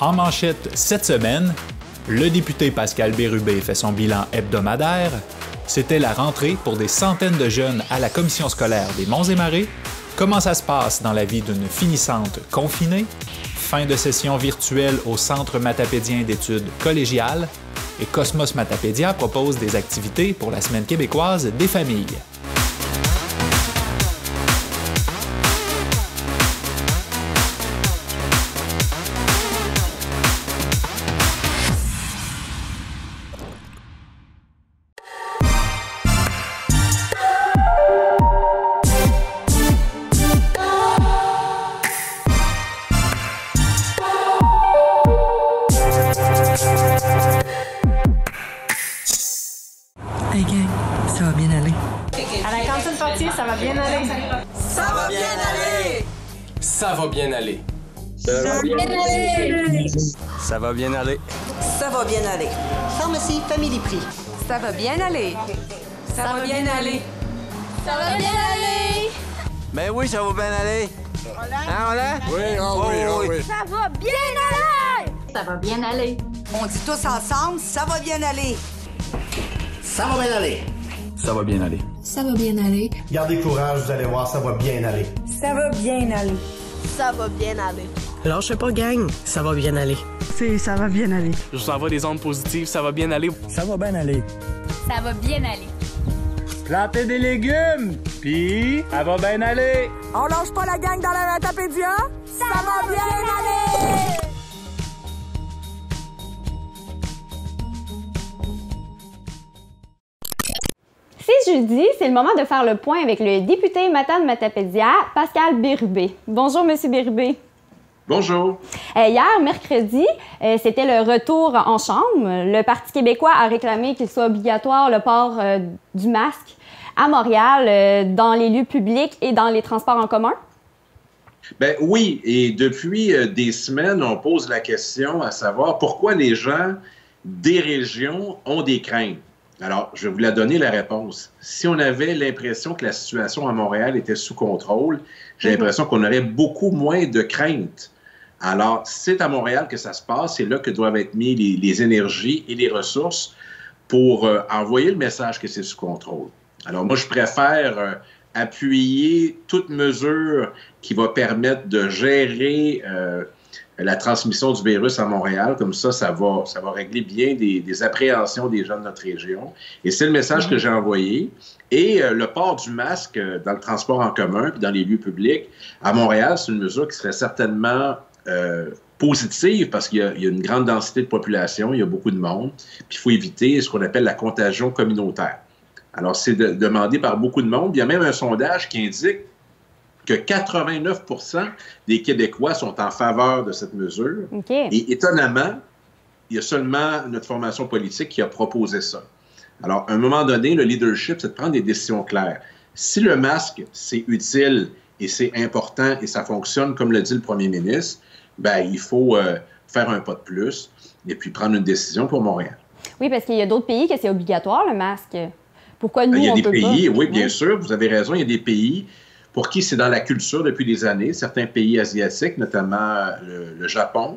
En manchette cette semaine, le député Pascal Bérubé fait son bilan hebdomadaire. C'était la rentrée pour des centaines de jeunes à la commission scolaire des Monts-et-Marais. Comment ça se passe dans la vie d'une finissante confinée? Fin de session virtuelle au Centre matapédien d'études collégiales. Et Cosmos Matapédia propose des activités pour la Semaine québécoise des familles. Hey gang, ça va bien aller. À la cantine Fortier, ça va bien aller. Ça va bien aller. Ça va bien aller. Ça va bien aller. Ça va bien aller. Ça va bien aller. Pharmacie Family Prix. Ça va bien aller. Ça va bien aller. Ça va bien aller. Ben oui, ça va bien aller. Hein, on l'a? Oui. Ça va bien aller. Ça va bien aller. On dit tous ensemble, ça va bien aller. Ça va bien aller. Ça va bien aller. Ça va bien aller. Gardez courage, vous allez voir, ça va bien aller. Ça va bien aller. Ça va bien aller. Lâchez pas gang, ça va bien aller. Ça va bien aller. Je vous envoie des ondes positives, ça va bien aller. Ça va bien aller. Ça va bien aller. Planter des légumes, puis ça va bien aller. On lâche pas la gang dans la Matapédia. Ça va bien aller. C'est jeudi, c'est le moment de faire le point avec le député Matane-Matapédia, Pascal Bérubé. Bonjour, Monsieur Bérubé. Bonjour. Hier, mercredi, c'était le retour en chambre. Le Parti québécois a réclamé qu'il soit obligatoire le port du masque à Montréal, dans les lieux publics et dans les transports en commun. Ben oui, et depuis des semaines, on pose la question à savoir pourquoi les gens des régions ont des craintes. Alors, je vais vous la donner la réponse. Si on avait l'impression que la situation à Montréal était sous contrôle, j'ai l'impression qu'on aurait beaucoup moins de craintes. Alors, c'est à Montréal que ça se passe, c'est là que doivent être mis les énergies et les ressources pour envoyer le message que c'est sous contrôle. Alors, moi, je préfère appuyer toute mesure qui va permettre de gérer la transmission du virus à Montréal. Comme ça va régler bien des appréhensions des gens de notre région. Et c'est le message que j'ai envoyé. Et le port du masque dans le transport en commun puis dans les lieux publics à Montréal, c'est une mesure qui serait certainement positive parce qu'il y a une grande densité de population, il y a beaucoup de monde. Puis il faut éviter ce qu'on appelle la contagion communautaire. Alors, c'est demandé par beaucoup de monde. Il y a même un sondage qui indique que 89 des Québécois sont en faveur de cette mesure. Okay. Et étonnamment, il y a seulement notre formation politique qui a proposé ça. Alors, à un moment donné, le leadership, c'est de prendre des décisions claires. Si le masque, c'est utile et c'est important et ça fonctionne, comme le dit le premier ministre, ben il faut faire un pas de plus et puis prendre une décision pour Montréal. Oui, parce qu'il y a d'autres pays que c'est obligatoire, le masque. Pourquoi nous, il y a on des peut pays, pas? oui, bien sûr, vous avez raison, il y a des pays pour qui c'est dans la culture depuis des années, certains pays asiatiques, notamment le Japon.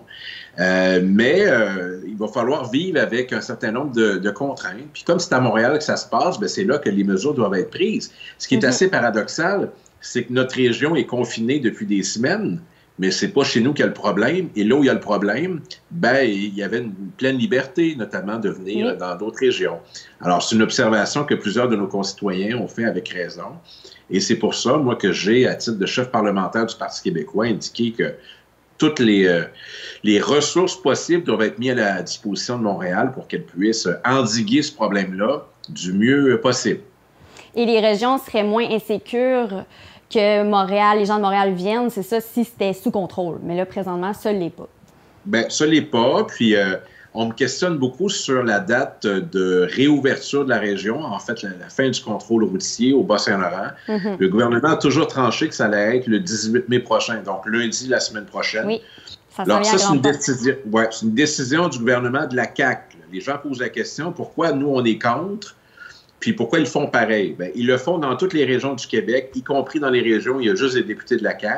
Mais il va falloir vivre avec un certain nombre de contraintes. Puis comme c'est à Montréal que ça se passe, bien, c'est là que les mesures doivent être prises. Ce qui est assez paradoxal, c'est que notre région est confinée depuis des semaines, mais c'est pas chez nous qu'il y a le problème. Et là où il y a le problème, ben il y avait une pleine liberté, notamment de venir dans d'autres régions. Alors, c'est une observation que plusieurs de nos concitoyens ont fait avec raison. Et c'est pour ça, moi, que j'ai, à titre de chef parlementaire du Parti québécois, indiqué que toutes les ressources possibles doivent être mises à la disposition de Montréal pour qu'elle puisse endiguer ce problème-là du mieux possible. Et les régions seraient moins insécures que Montréal, les gens de Montréal viennent, c'est ça, si c'était sous contrôle. Mais là, présentement, ça ne l'est pas. Bien, ça ne l'est pas. Puis, on me questionne beaucoup sur la date de réouverture de la région, en fait, la fin du contrôle routier au Bas-Saint-Laurent. Le gouvernement a toujours tranché que ça allait être le 18 mai prochain, donc lundi la semaine prochaine. Oui, alors ça, c'est une décision du gouvernement de la CAQ. Les gens posent la question, pourquoi nous, on est contre? Puis pourquoi ils font pareil? Bien, ils le font dans toutes les régions du Québec, y compris dans les régions où il y a juste des députés de la CAQ.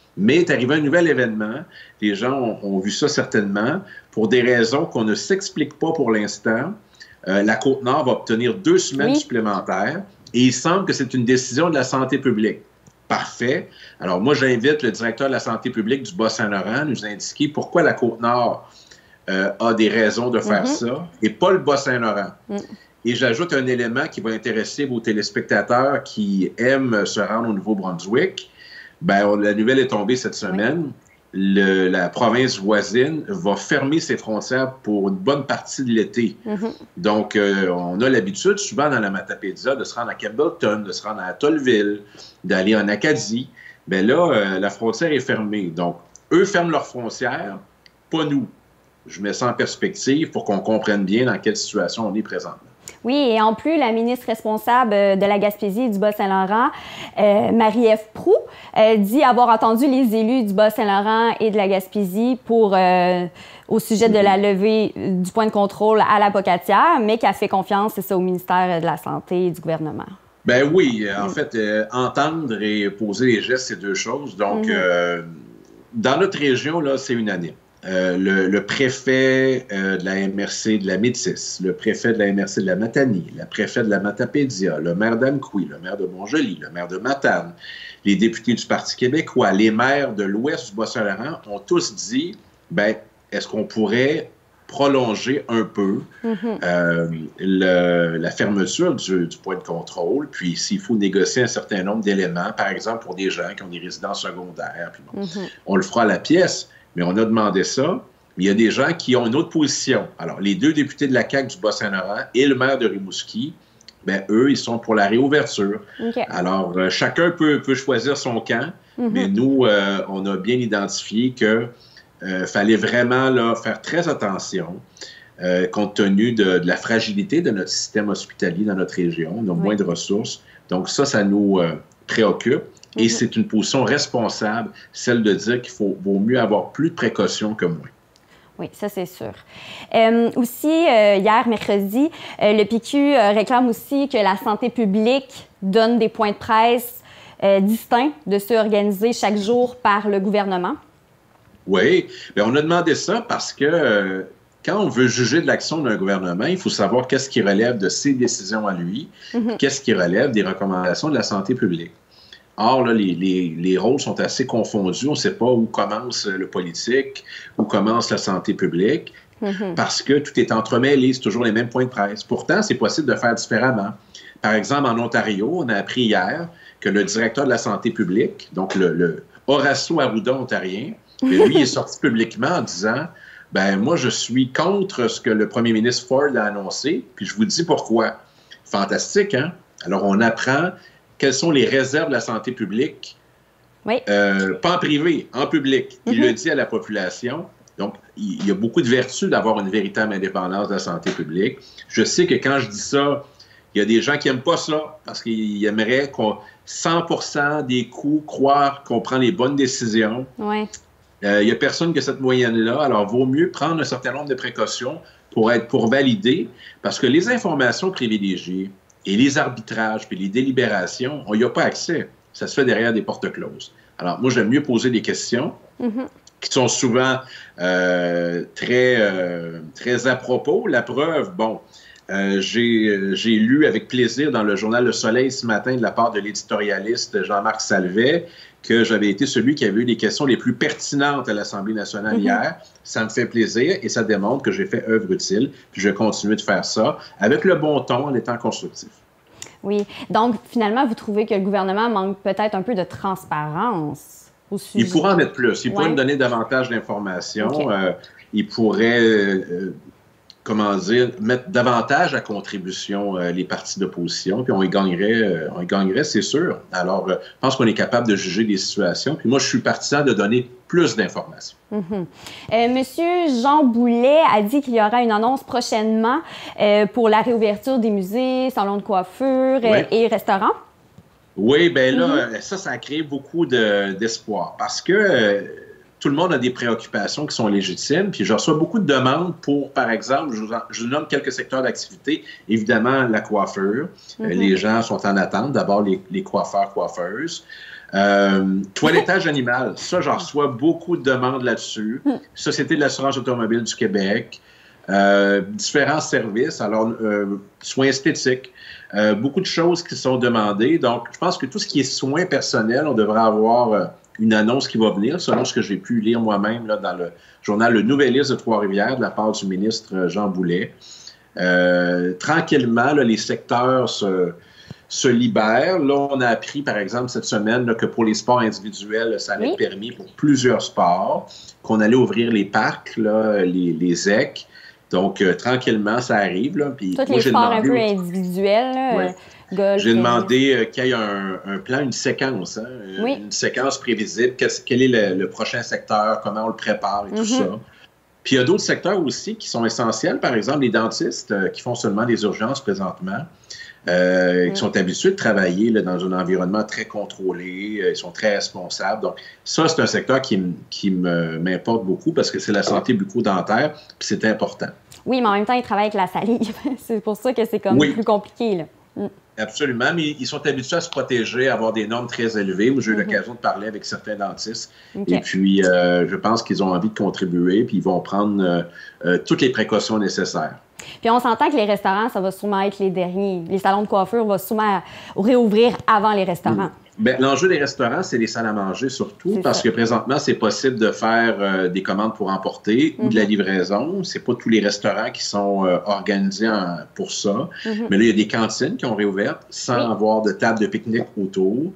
Mais est arrivé un nouvel événement. Les gens ont vu ça certainement. Pour des raisons qu'on ne s'explique pas pour l'instant, la Côte-Nord va obtenir 2 semaines supplémentaires. Et il semble que c'est une décision de la santé publique. Parfait. Alors moi, j'invite le directeur de la santé publique du Bas-Saint-Laurent à nous indiquer pourquoi la Côte-Nord a des raisons de faire ça et pas le Bas-Saint-Laurent. Et j'ajoute un élément qui va intéresser vos téléspectateurs qui aiment se rendre au Nouveau-Brunswick. Ben, la nouvelle est tombée cette semaine. La province voisine va fermer ses frontières pour une bonne partie de l'été. Donc, on a l'habitude, souvent dans la Matapédia, de se rendre à Campbellton, de se rendre à Tollville, d'aller en Acadie. Bien là, la frontière est fermée. Donc, eux ferment leurs frontières, pas nous. Je mets ça en perspective pour qu'on comprenne bien dans quelle situation on est présentement. Oui, et en plus, la ministre responsable de la Gaspésie et du Bas-Saint-Laurent, Marie-Ève Proulx, dit avoir entendu les élus du Bas-Saint-Laurent et de la Gaspésie au sujet de la levée du point de contrôle à la Pocatière, mais qu'elle fait confiance, c'est ça, au ministère de la Santé et du gouvernement. Ben oui, en fait, entendre et poser les gestes, c'est 2 choses. Donc, dans notre région, là, c'est unanime. Le préfet de la MRC de la Métis, le préfet de la MRC de la Matanie, le préfet de la Matapédia, le maire d'Amqui, le maire de Montjoly, le maire de Matane, les députés du Parti québécois, les maires de l'ouest du Bas-Saint-Laurent ont tous dit, ben, est-ce qu'on pourrait prolonger un peu la fermeture du point de contrôle, puis s'il faut négocier un certain nombre d'éléments, par exemple pour des gens qui ont des résidences secondaires, puis bon, on le fera à la pièce. Mais on a demandé ça. Il y a des gens qui ont une autre position. Alors, les 2 députés de la CAQ du Bas-Saint-Laurent et le maire de Rimouski, bien, eux, ils sont pour la réouverture. Alors, chacun peut choisir son camp, mais nous, on a bien identifié qu'il fallait vraiment là, faire très attention compte tenu de la fragilité de notre système hospitalier dans notre région. On a moins de ressources. Donc, ça nous préoccupe. Et c'est une position responsable, celle de dire qu'il vaut mieux avoir plus de précautions que moins. Oui, ça, c'est sûr. Aussi, hier, mercredi, le PQ réclame aussi que la santé publique donne des points de presse distincts de ceux organisés chaque jour par le gouvernement. Oui, bien, on a demandé ça parce que quand on veut juger de l'action d'un gouvernement, il faut savoir qu'est-ce qui relève de ses décisions à lui, qu'est-ce qui relève des recommandations de la santé publique. Or, là, les rôles sont assez confondus. On ne sait pas où commence le politique, où commence la santé publique, parce que tout est entremêlé, c'est toujours les mêmes points de presse. Pourtant, c'est possible de faire différemment. Par exemple, en Ontario, on a appris hier que le directeur de la santé publique, donc le Horacio Arruda ontarien, lui est sorti publiquement en disant « ben moi, je suis contre ce que le premier ministre Ford a annoncé, puis je vous dis pourquoi. » Fantastique, hein? Alors, on apprend quelles sont les réserves de la santé publique, pas en privé, en public. Il le dit à la population. Donc, il y a beaucoup de vertus d'avoir une véritable indépendance de la santé publique. Je sais que quand je dis ça, il y a des gens qui n'aiment pas ça parce qu'ils aimeraient qu'on 100% des coups croire qu'on prend les bonnes décisions. Il n'y a personne qui a cette moyenne-là. Alors, vaut mieux prendre un certain nombre de précautions pour valider, parce que les informations privilégiées et les arbitrages puis les délibérations, on n'y a pas accès. Ça se fait derrière des portes closes. Alors, moi, j'aime mieux poser des questions qui sont souvent très à propos. La preuve, bon, j'ai lu avec plaisir dans le journal Le Soleil ce matin de la part de l'éditorialiste Jean-Marc Salvet que j'avais été celui qui avait eu les questions les plus pertinentes à l'Assemblée nationale hier. Ça me fait plaisir et ça démontre que j'ai fait œuvre utile. Puis je vais continuer de faire ça avec le bon ton, en étant constructif. Oui. Donc, finalement, vous trouvez que le gouvernement manque peut-être un peu de transparence au sujet? Il pourrait en mettre plus. Il pourrait nous donner davantage d'informations. Il pourrait... comment dire, mettre davantage à contribution les partis d'opposition, puis on y gagnerait, c'est sûr. Alors, je pense qu'on est capable de juger des situations. Puis moi, je suis partisan de donner plus d'informations. Monsieur Jean Boulet a dit qu'il y aura une annonce prochainement pour la réouverture des musées, salons de coiffure et restaurants. Oui, bien là, ça a créé beaucoup d'espoir parce que tout le monde a des préoccupations qui sont légitimes. Puis je reçois beaucoup de demandes pour, par exemple, je vous nomme quelques secteurs d'activité. Évidemment, la coiffure. Les gens sont en attente. D'abord, les coiffeurs, coiffeuses. Toilettage animal. Ça, j'en reçois beaucoup de demandes là-dessus. Société de l'assurance automobile du Québec. Différents services. Alors, soins esthétiques. Beaucoup de choses qui sont demandées. Donc, je pense que tout ce qui est soins personnels, on devrait avoir une annonce qui va venir, selon ce que j'ai pu lire moi-même là, dans le journal Le Nouvelliste de Trois-Rivières de la part du ministre Jean Boulet. Tranquillement, là, les secteurs se libèrent. Là, on a appris, par exemple, cette semaine, là, que pour les sports individuels, ça allait être permis pour plusieurs sports, qu'on allait ouvrir les parcs, là, les EC. Donc, tranquillement, ça arrive. Là. Puis, tous les sports un peu individuels, là, golf. J'ai demandé qu'il y ait un plan, une séquence, hein, une séquence prévisible. Quel est le prochain secteur, comment on le prépare et tout ça. Puis, il y a d'autres secteurs aussi qui sont essentiels. Par exemple, les dentistes qui font seulement des urgences présentement, qui sont habitués de travailler là, dans un environnement très contrôlé, ils sont très responsables. Donc, ça, c'est un secteur qui m'importe beaucoup parce que c'est la santé bucco-dentaire, puis c'est important. Oui, mais en même temps, ils travaillent avec la salive. C'est pour ça que c'est comme plus compliqué, là. Absolument, mais ils sont habitués à se protéger, à avoir des normes très élevées. J'ai eu l'occasion de parler avec certains dentistes. Et puis, je pense qu'ils ont envie de contribuer, puis ils vont prendre toutes les précautions nécessaires. Puis on s'entend que les restaurants, ça va sûrement être les derniers. Les salons de coiffure vont sûrement réouvrir avant les restaurants. Bien, l'enjeu des restaurants, c'est les salles à manger surtout, parce que présentement, c'est possible de faire des commandes pour emporter ou de la livraison. C'est pas tous les restaurants qui sont organisés pour ça. Mais là, il y a des cantines qui ont réouvert sans avoir de table de pique-nique autour.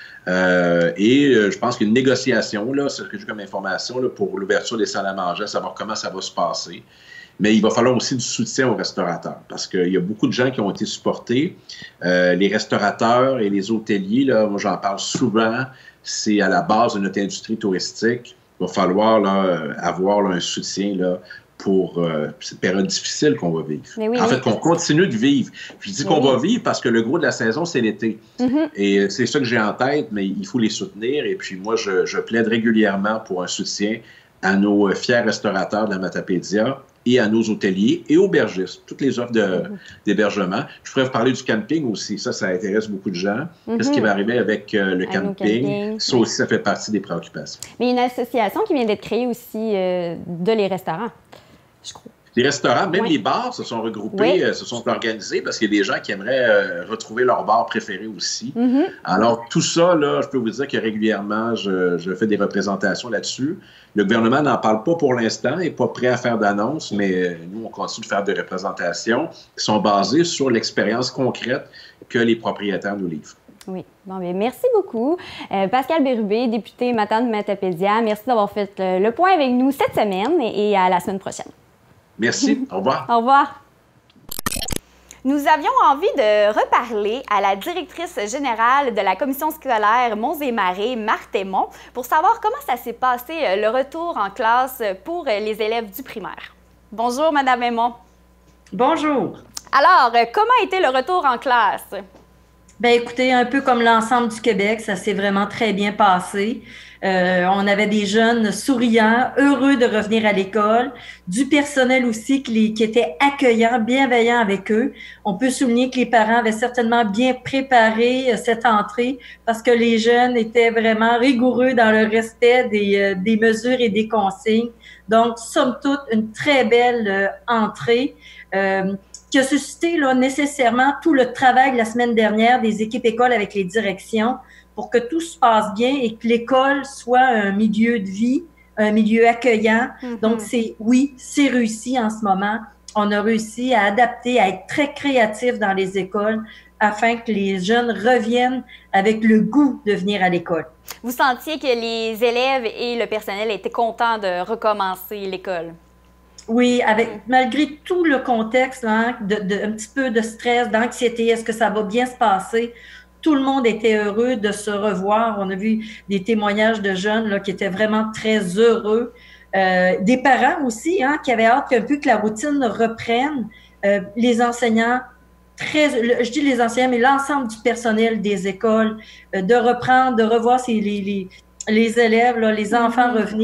Je pense qu'une négociation, là, c'est ce que j'ai comme information là, pour l'ouverture des salles à manger, à savoir comment ça va se passer. Mais il va falloir aussi du soutien aux restaurateurs parce qu'il y a beaucoup de gens qui ont été supportés. Les restaurateurs et les hôteliers, là, moi j'en parle souvent, c'est à la base de notre industrie touristique. Il va falloir là, avoir là, un soutien là, pour cette période difficile qu'on va vivre. En fait, qu'on continue de vivre. Je dis qu'on va vivre parce que le gros de la saison, c'est l'été. Et c'est ça que j'ai en tête, mais il faut les soutenir. Et puis moi, je plaide régulièrement pour un soutien à nos fiers restaurateurs de la Matapédia et à nos hôteliers et aubergistes, toutes les offres d'hébergement. Je pourrais vous parler du camping aussi. Ça intéresse beaucoup de gens. Qu'est-ce qui va arriver avec le camping? Ça aussi, ça fait partie des préoccupations. Mais il y a une association qui vient d'être créée aussi de les restaurants, je crois. Les restaurants, même les bars se sont regroupés, se sont organisés parce qu'il y a des gens qui aimeraient retrouver leur bar préféré aussi. Alors, tout ça, là, je peux vous dire que régulièrement, je fais des représentations là-dessus. Le gouvernement n'en parle pas pour l'instant, n'est pas prêt à faire d'annonces, mais nous, on continue de faire des représentations qui sont basées sur l'expérience concrète que les propriétaires nous livrent. Oui. Bon, bien, merci beaucoup. Pascal Bérubé, député Matane-Matapédia, merci d'avoir fait le point avec nous cette semaine et à la semaine prochaine. Merci. Au revoir. Au revoir. Nous avions envie de reparler à la directrice générale de la commission scolaire Monts-et-Marais, Marthe Aymon, pour savoir comment ça s'est passé le retour en classe pour les élèves du primaire. Bonjour, Madame Aymon. Bonjour. Alors, comment a été le retour en classe? Bien, écoutez, un peu comme l'ensemble du Québec, ça s'est vraiment très bien passé. On avait des jeunes souriants, heureux de revenir à l'école, du personnel aussi qui était accueillant, bienveillant avec eux. On peut souligner que les parents avaient certainement bien préparé cette entrée parce que les jeunes étaient vraiment rigoureux dans le respect des mesures et des consignes. Donc, somme toute, une très belle entrée qui a suscité là, nécessairement tout le travail la semaine dernière des équipes écoles avec les directions pour que tout se passe bien et que l'école soit un milieu de vie, un milieu accueillant. Donc, c'est réussi en ce moment. On a réussi à adapter, à être très créatif dans les écoles afin que les jeunes reviennent avec le goût de venir à l'école. Vous sentiez que les élèves et le personnel étaient contents de recommencer l'école? Oui, malgré tout le contexte, hein, un petit peu de stress, d'anxiété, est-ce que ça va bien se passer? Tout le monde était heureux de se revoir. On a vu des témoignages de jeunes là, qui étaient vraiment très heureux. Des parents aussi hein, qui avaient hâte un peu que la routine reprenne. Les enseignants, je dis les enseignants, mais l'ensemble du personnel des écoles, de reprendre, de revoir les élèves, là, les enfants revenir.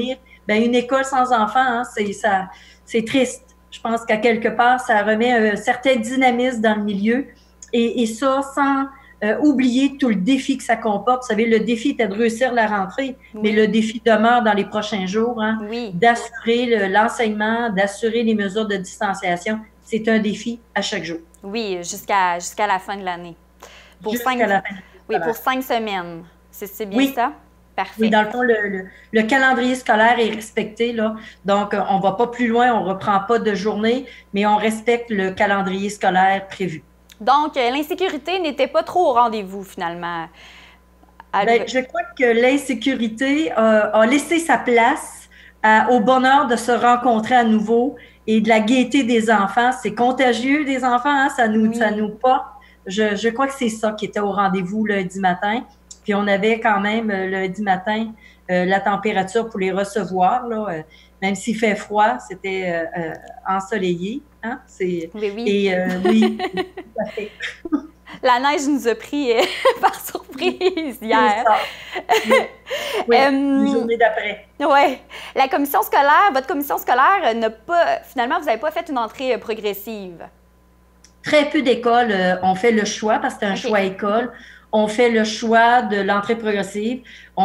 ben une école sans enfants, hein, c'est triste. Je pense qu'à quelque part, ça remet un certain dynamisme dans le milieu et ça sans oublier tout le défi que ça comporte. Vous savez, le défi était de réussir la rentrée, mais le défi demeure dans les prochains jours, hein, d'assurer l'enseignement, d'assurer les mesures de distanciation. C'est un défi à chaque jour. Oui, jusqu'à la fin de l'année. Pour 5 semaines. C'est bien ça? Parfait. Oui, dans le fond, le calendrier scolaire est respecté, là. Donc, on ne va pas plus loin, on ne reprend pas de journée, mais on respecte le calendrier scolaire prévu. Donc, l'insécurité n'était pas trop au rendez-vous, finalement. Ben, je crois que l'insécurité a laissé sa place au bonheur de se rencontrer à nouveau et de la gaieté des enfants. C'est contagieux des enfants, hein? Ça nous porte. Je crois que c'est ça qui était au rendez-vous lundi matin. Puis on avait quand même lundi matin la température pour les recevoir, là, même s'il fait froid, c'était ensoleillé. Hein? Oui. Et oui, tout à fait. La neige nous a pris par surprise hier. Oui, une journée d'après. Oui. La commission scolaire, votre commission scolaire n'a pas, finalement, vous n'avez pas fait une entrée progressive. Très peu d'écoles ont fait le choix, parce que c'est un choix école. On fait le choix de l'entrée progressive.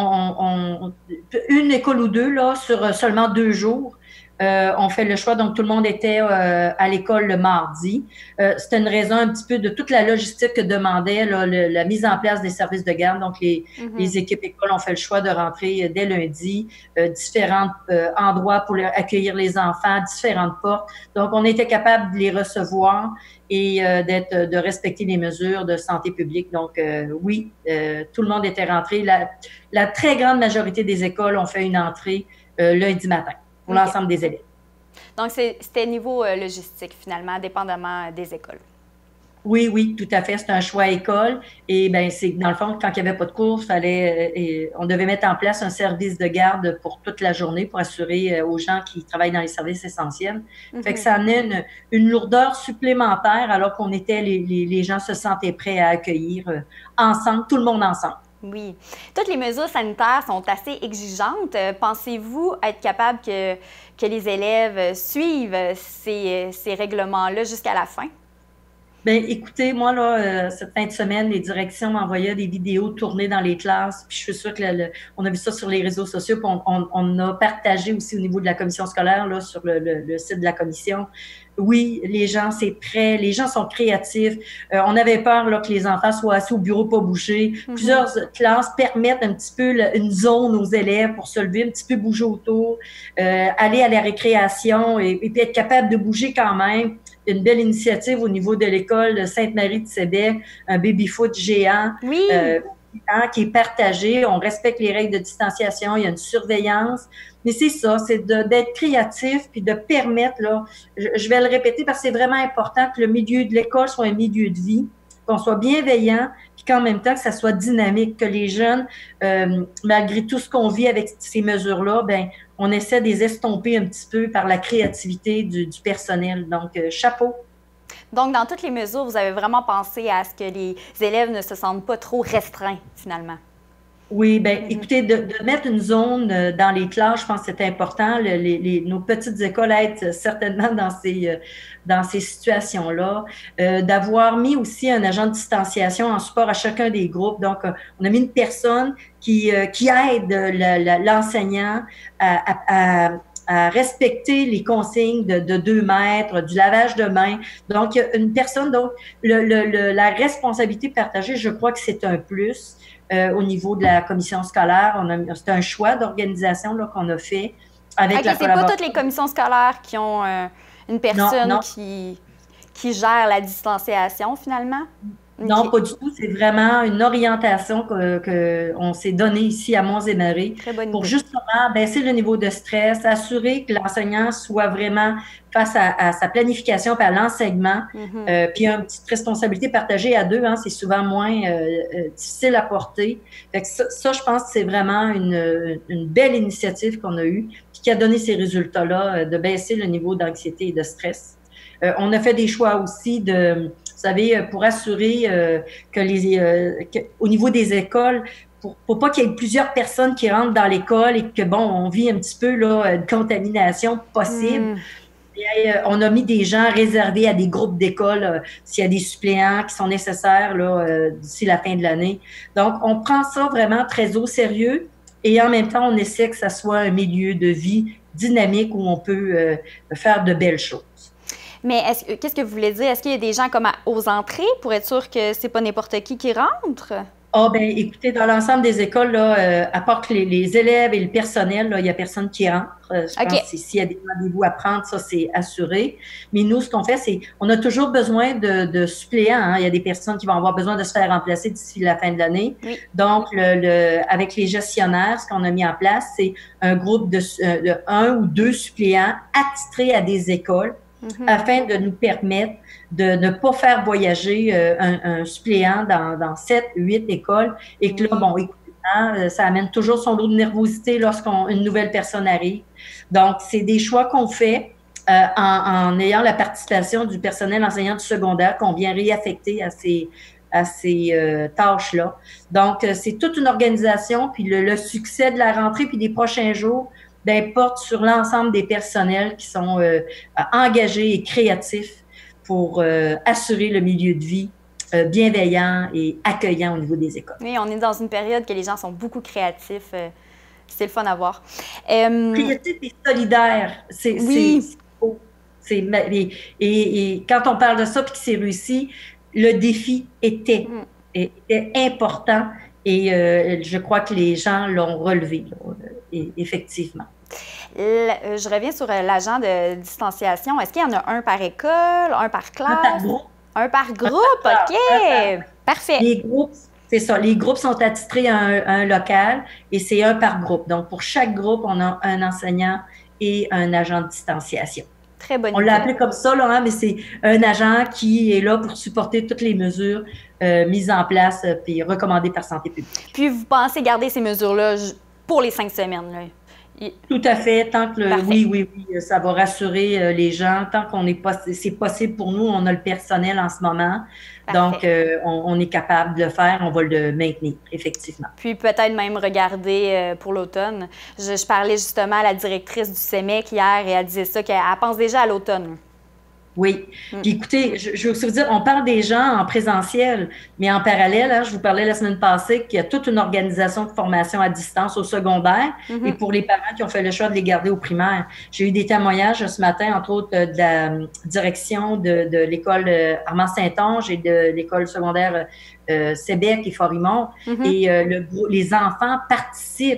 Une école ou deux, là, sur seulement 2 jours. On fait le choix, donc tout le monde était à l'école le mardi. C'était une raison un petit peu de toute la logistique que demandait là, la mise en place des services de garde. Donc, les équipes écoles ont fait le choix de rentrer dès lundi, différents endroits pour accueillir les enfants, différentes portes. Donc, on était capable de les recevoir et de respecter les mesures de santé publique. Donc, oui, tout le monde était rentré. La très grande majorité des écoles ont fait une entrée lundi matin. Pour l'ensemble des élèves. Donc, c'était niveau logistique, finalement, dépendamment des écoles. Oui, tout à fait. C'est un choix école. Et bien, c'est dans le fond, quand il n'y avait pas de cours, on devait mettre en place un service de garde pour toute la journée pour assurer aux gens qui travaillent dans les services essentiels. Fait que ça amenait une lourdeur supplémentaire alors qu'on était, les gens se sentaient prêts à accueillir ensemble, tout le monde ensemble. Oui. Toutes les mesures sanitaires sont assez exigeantes. Pensez-vous être capable que les élèves suivent ces règlements-là jusqu'à la fin? Bien, écoutez, moi, là, cette fin de semaine, les directions m'envoyaient des vidéos tournées dans les classes. Puis je suis sûre que on a vu ça sur les réseaux sociaux. Puis on a partagé aussi au niveau de la commission scolaire, là, sur le site de la commission. Oui, les gens, c'est prêt. Les gens sont créatifs. On avait peur là, que les enfants soient assis au bureau, pas bouger. Plusieurs classes permettent un petit peu une zone aux élèves pour se lever, un petit peu bouger autour, aller à la récréation et puis être capable de bouger quand même. Une belle initiative au niveau de l'école de Sainte-Marie-de-Sébec, un baby-foot géant qui est partagé. On respecte les règles de distanciation, il y a une surveillance. Mais c'est ça, c'est d'être créatif puis de permettre, là, je vais le répéter parce que c'est vraiment important que le milieu de l'école soit un milieu de vie, qu'on soit bienveillant, puis qu'en même temps que ça soit dynamique, que les jeunes, malgré tout ce qu'on vit avec ces mesures-là, ben on essaie de les estomper un petit peu par la créativité du personnel. Donc, chapeau. Donc, dans toutes les mesures, vous avez vraiment pensé à ce que les élèves ne se sentent pas trop restreints, finalement? Oui, bien, écoutez, de mettre une zone dans les classes, je pense que c'est important. Nos petites écoles aident certainement dans ces situations-là. D'avoir mis aussi un agent de distanciation en support à chacun des groupes. Donc, on a mis une personne qui aide l'enseignant à respecter les consignes de 2 mètres, du lavage de mains. Donc, il y a une personne, donc, la responsabilité partagée, je crois que c'est un plus. Au niveau de la commission scolaire, c'est un choix d'organisation là, qu'on a fait avec la collaboration. C'est pas toutes les commissions scolaires qui ont une personne qui gère la distanciation, finalement? Non, pas du tout. C'est vraiment une orientation qu'on s'est donnée ici à Monts-et-Marais pour justement baisser le niveau de stress, assurer que l'enseignant soit vraiment face à sa planification et à l'enseignement. Puis il y a une petite responsabilité partagée à 2, hein, c'est souvent moins difficile à porter. Fait que ça, je pense que c'est vraiment une belle initiative qu'on a eue puis qui a donné ces résultats-là, de baisser le niveau d'anxiété et de stress. On a fait des choix aussi savez, pour assurer au niveau des écoles, pour pas qu'il y ait plusieurs personnes qui rentrent dans l'école et que, bon, on vit un petit peu là, une contamination possible. Et, on a mis des gens réservés à des groupes d'école s'il y a des suppléants qui sont nécessaires là, d'ici la fin de l'année. Donc, on prend ça vraiment très au sérieux et en même temps, on essaie que ça soit un milieu de vie dynamique où on peut faire de belles choses. Mais qu'est-ce que vous voulez dire? Est-ce qu'il y a des gens comme aux entrées pour être sûr que c'est pas n'importe qui rentre? Ah, bien, écoutez, dans l'ensemble des écoles, là, à part que les élèves et le personnel, là, il n'y a personne qui rentre. Je pense que s'il y a des rendez-vous à prendre, ça, c'est assuré. Mais nous, ce qu'on fait, c'est on a toujours besoin de suppléants. Hein. Il y a des personnes qui vont avoir besoin de se faire remplacer d'ici la fin de l'année. Oui. Donc, avec les gestionnaires, ce qu'on a mis en place, c'est un groupe de 1 ou 2 suppléants attitrés à des écoles afin de nous permettre de ne pas faire voyager un suppléant dans 7, 8 écoles et que là, bon, écoutez, hein, ça amène toujours son lot de nervosité lorsqu'une nouvelle personne arrive. Donc, c'est des choix qu'on fait en ayant la participation du personnel enseignant du secondaire qu'on vient réaffecter à ces tâches-là. Donc, c'est toute une organisation, puis le succès de la rentrée puis des prochains jours, ben, porte sur l'ensemble des personnels qui sont engagés et créatifs pour assurer le milieu de vie bienveillant et accueillant au niveau des écoles. Oui, on est dans une période que les gens sont beaucoup créatifs. C'est le fun à voir. Créatif et solidaire, c'est beau. Et quand on parle de ça puis que c'est réussi, le défi était important et je crois que les gens l'ont relevé, là, effectivement. Je reviens sur l'agent de distanciation. Est-ce qu'il y en a un par école, un par classe? Un par groupe. Un par groupe, OK. Parfait. Les groupes, c'est ça. Les groupes sont attitrés à un local et c'est un par groupe. Donc, pour chaque groupe, on a un enseignant et un agent de distanciation. Très bonne idée. On l'a appelé comme ça, là, hein, mais c'est un agent qui est là pour supporter toutes les mesures mises en place et recommandées par Santé publique. Puis, vous pensez garder ces mesures-là pour les 5 semaines, là? Tout à fait. Tant que oui, ça va rassurer les gens. Tant qu'on c'est possible pour nous, on a le personnel en ce moment. Parfait. Donc, on est capable de le faire, on va le maintenir, effectivement. Puis peut-être même regarder pour l'automne. Je parlais justement à la directrice du CEMEC hier et elle disait ça, qu'elle pense déjà à l'automne. Oui. Puis écoutez, je veux aussi vous dire, on parle des gens en présentiel, mais en parallèle, hein, je vous parlais la semaine passée qu'il y a toute une organisation de formation à distance au secondaire et pour les parents qui ont fait le choix de les garder au primaire. J'ai eu des témoignages ce matin, entre autres, de la direction de l'école Armand Saint-Onge et de l'école secondaire Sébec et Fort-Rimont. Et les enfants participent.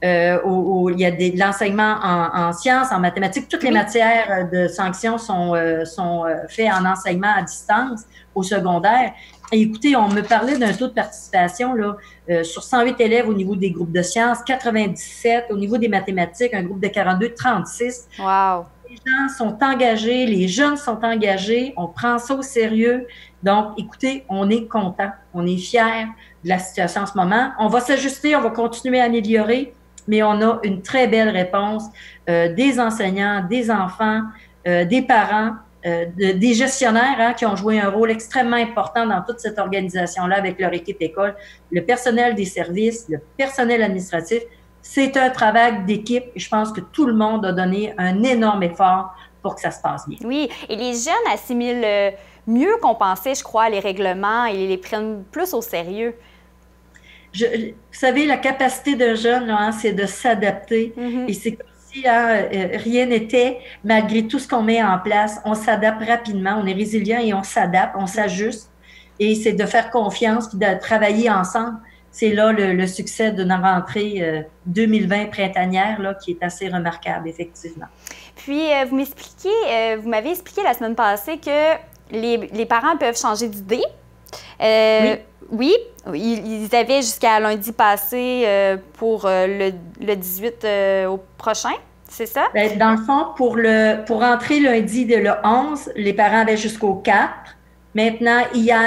Il y a de l'enseignement en sciences, en mathématiques. Toutes les matières de sanction sont faites en enseignement à distance au secondaire. Et écoutez, on me parlait d'un taux de participation là, sur 108 élèves au niveau des groupes de sciences, 97 au niveau des mathématiques, un groupe de 42, 36. Wow! Les gens sont engagés, les jeunes sont engagés, on prend ça au sérieux. Donc, écoutez, on est content, on est fiers de la situation en ce moment. On va s'ajuster, on va continuer à améliorer, mais on a une très belle réponse des enseignants, des enfants, des parents, des gestionnaires hein, qui ont joué un rôle extrêmement important dans toute cette organisation-là avec leur équipe école, le personnel des services, le personnel administratif. C'est un travail d'équipe et je pense que tout le monde a donné un énorme effort pour que ça se passe bien. Oui, et les jeunes assimilent mieux qu'on pensait, je crois, les règlements et les prennent plus au sérieux. Vous savez, la capacité d'un jeune, là, hein, c'est de s'adapter. Et c'est comme si rien n'était, malgré tout ce qu'on met en place. On s'adapte rapidement, on est résilient et on s'adapte, on s'ajuste. Et c'est de faire confiance puis de travailler ensemble. C'est là le succès de notre rentrée 2020 printanière là, qui est assez remarquable, effectivement. Puis, vous m'avez expliqué la semaine passée que les parents peuvent changer d'idée. Oui, ils avaient jusqu'à lundi passé pour le 18 au prochain, c'est ça? Bien, dans le fond, pour rentrer lundi le 11, les parents avaient jusqu'au 4. Maintenant,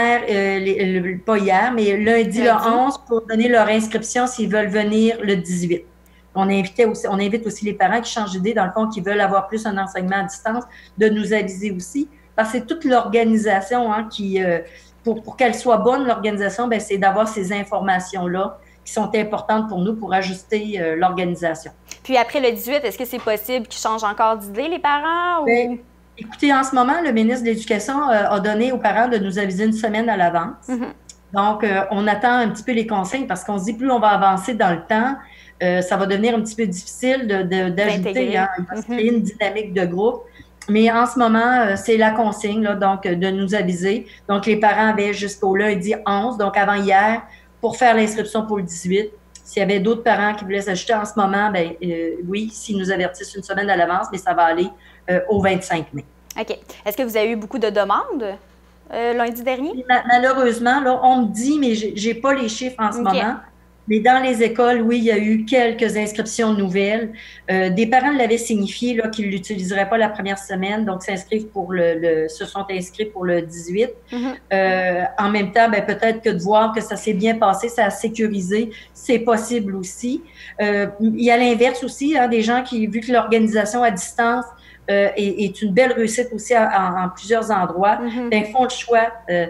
pas hier, mais lundi le 11 pour donner leur inscription s'ils veulent venir le 18. On invite aussi les parents qui changent d'idée, dans le fond, qui veulent avoir plus un enseignement à distance, de nous aviser aussi. parce que c'est toute l'organisation qui, pour qu'elle soit bonne, l'organisation, ben, c'est d'avoir ces informations-là qui sont importantes pour nous pour ajuster l'organisation. Puis après le 18, est-ce que c'est possible qu'ils changent encore d'idée, les parents? Ou... Bien, écoutez, en ce moment, le ministre de l'Éducation a donné aux parents de nous aviser une semaine à l'avance. Donc, on attend un petit peu les consignes parce qu'on se dit plus on va avancer dans le temps, ça va devenir un petit peu difficile d'ajouter, il va se créer une dynamique de groupe. Mais en ce moment, c'est la consigne, là, donc, de nous aviser. Donc, les parents avaient jusqu'au lundi 11, donc avant hier, pour faire l'inscription pour le 18. S'il y avait d'autres parents qui voulaient s'ajouter en ce moment, ben oui, s'ils nous avertissent une semaine à l'avance, mais ça va aller au 25 mai. OK. Est-ce que vous avez eu beaucoup de demandes lundi dernier? Malheureusement, là, on me dit, mais j'ai pas les chiffres en ce moment. Mais dans les écoles, oui, il y a eu quelques inscriptions nouvelles. Des parents l'avaient signifié là, qu'ils ne l'utiliseraient pas la première semaine, donc se sont inscrits pour le 18. En même temps, ben, peut-être que de voir que ça s'est bien passé, ça a sécurisé, c'est possible aussi. Il y a l'inverse aussi, des gens qui, vu que l'organisation à distance est une belle réussite aussi en plusieurs endroits, ben, font le choix.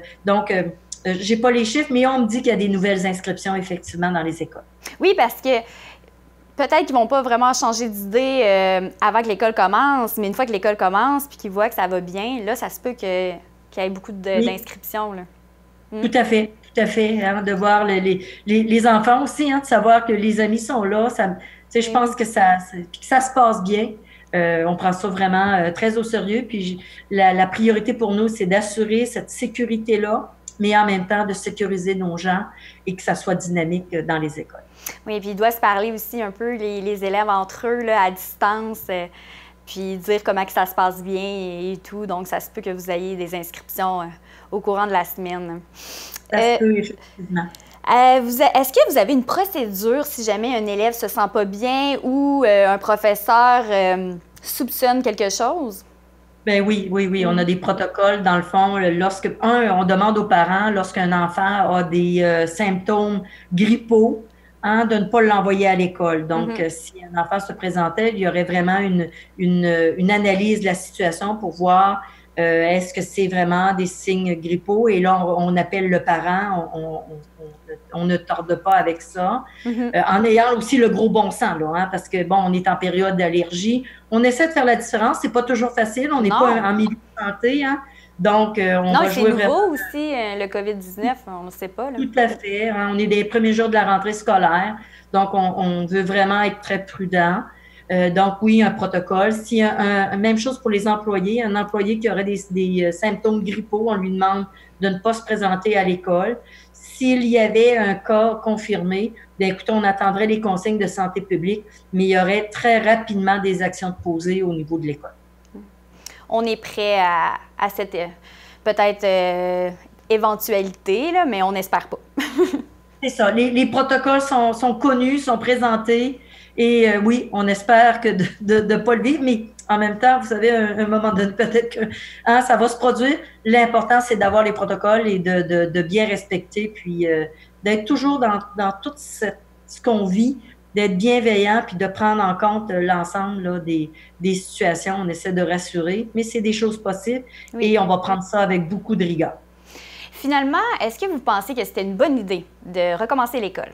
J'ai pas les chiffres, mais on me dit qu'il y a des nouvelles inscriptions, effectivement, dans les écoles. Oui, parce que peut-être qu'ils vont pas vraiment changer d'idée avant que l'école commence, mais une fois que l'école commence puis qu'ils voient que ça va bien, là, ça se peut qu'il y ait beaucoup d'inscriptions. Tout à fait, de voir les enfants aussi, de savoir que les amis sont là. Je pense que ça se passe bien. On prend ça vraiment très au sérieux. Puis la priorité pour nous, c'est d'assurer cette sécurité-là, mais en même temps de sécuriser nos gens et que ça soit dynamique dans les écoles. Oui, puis il doit se parler aussi un peu, les élèves entre eux, là, à distance, puis dire comment que ça se passe bien et tout. Donc, ça se peut que vous ayez des inscriptions au courant de la semaine. Ça se peut, effectivement. Est-ce que vous avez une procédure si jamais un élève se sent pas bien ou un professeur soupçonne quelque chose? Ben oui. On a des protocoles, dans le fond, on demande aux parents, lorsqu'un enfant a des symptômes grippaux, de ne pas l'envoyer à l'école. Donc, si un enfant se présentait, il y aurait vraiment une analyse de la situation pour voir est-ce que c'est vraiment des signes grippaux. Et là, on appelle le parent, on ne tarde pas avec ça. En ayant aussi le gros bon sens, là, parce que, bon, on est en période d'allergie. On essaie de faire la différence. C'est pas toujours facile. On n'est pas en milieu de santé, Donc, on va jouer vraiment. Non, c'est nouveau aussi, le COVID-19, on ne sait pas. Là. Tout à fait. On est des premiers jours de la rentrée scolaire. Donc, on veut vraiment être très prudent. Donc, oui, un protocole. Même chose pour les employés. Un employé qui aurait des symptômes grippaux, on lui demande de ne pas se présenter à l'école. S'il y avait un cas confirmé, bien, écoutez, on attendrait les consignes de santé publique, mais il y aurait très rapidement des actions posées au niveau de l'école. On est prêt à cette peut-être éventualité, là, mais on n'espère pas. C'est ça. Les protocoles sont connus, sont présentés. Et oui, on espère que de ne pas le vivre, mais en même temps, vous savez, un moment donné, peut-être que ça va se produire. L'important, c'est d'avoir les protocoles et de bien respecter, puis d'être toujours dans tout ce qu'on vit, d'être bienveillant, puis de prendre en compte l'ensemble là, des situations. On essaie de rassurer, mais c'est des choses possibles et on va prendre ça avec beaucoup de rigueur. Finalement, est-ce que vous pensez que c'était une bonne idée de recommencer l'école?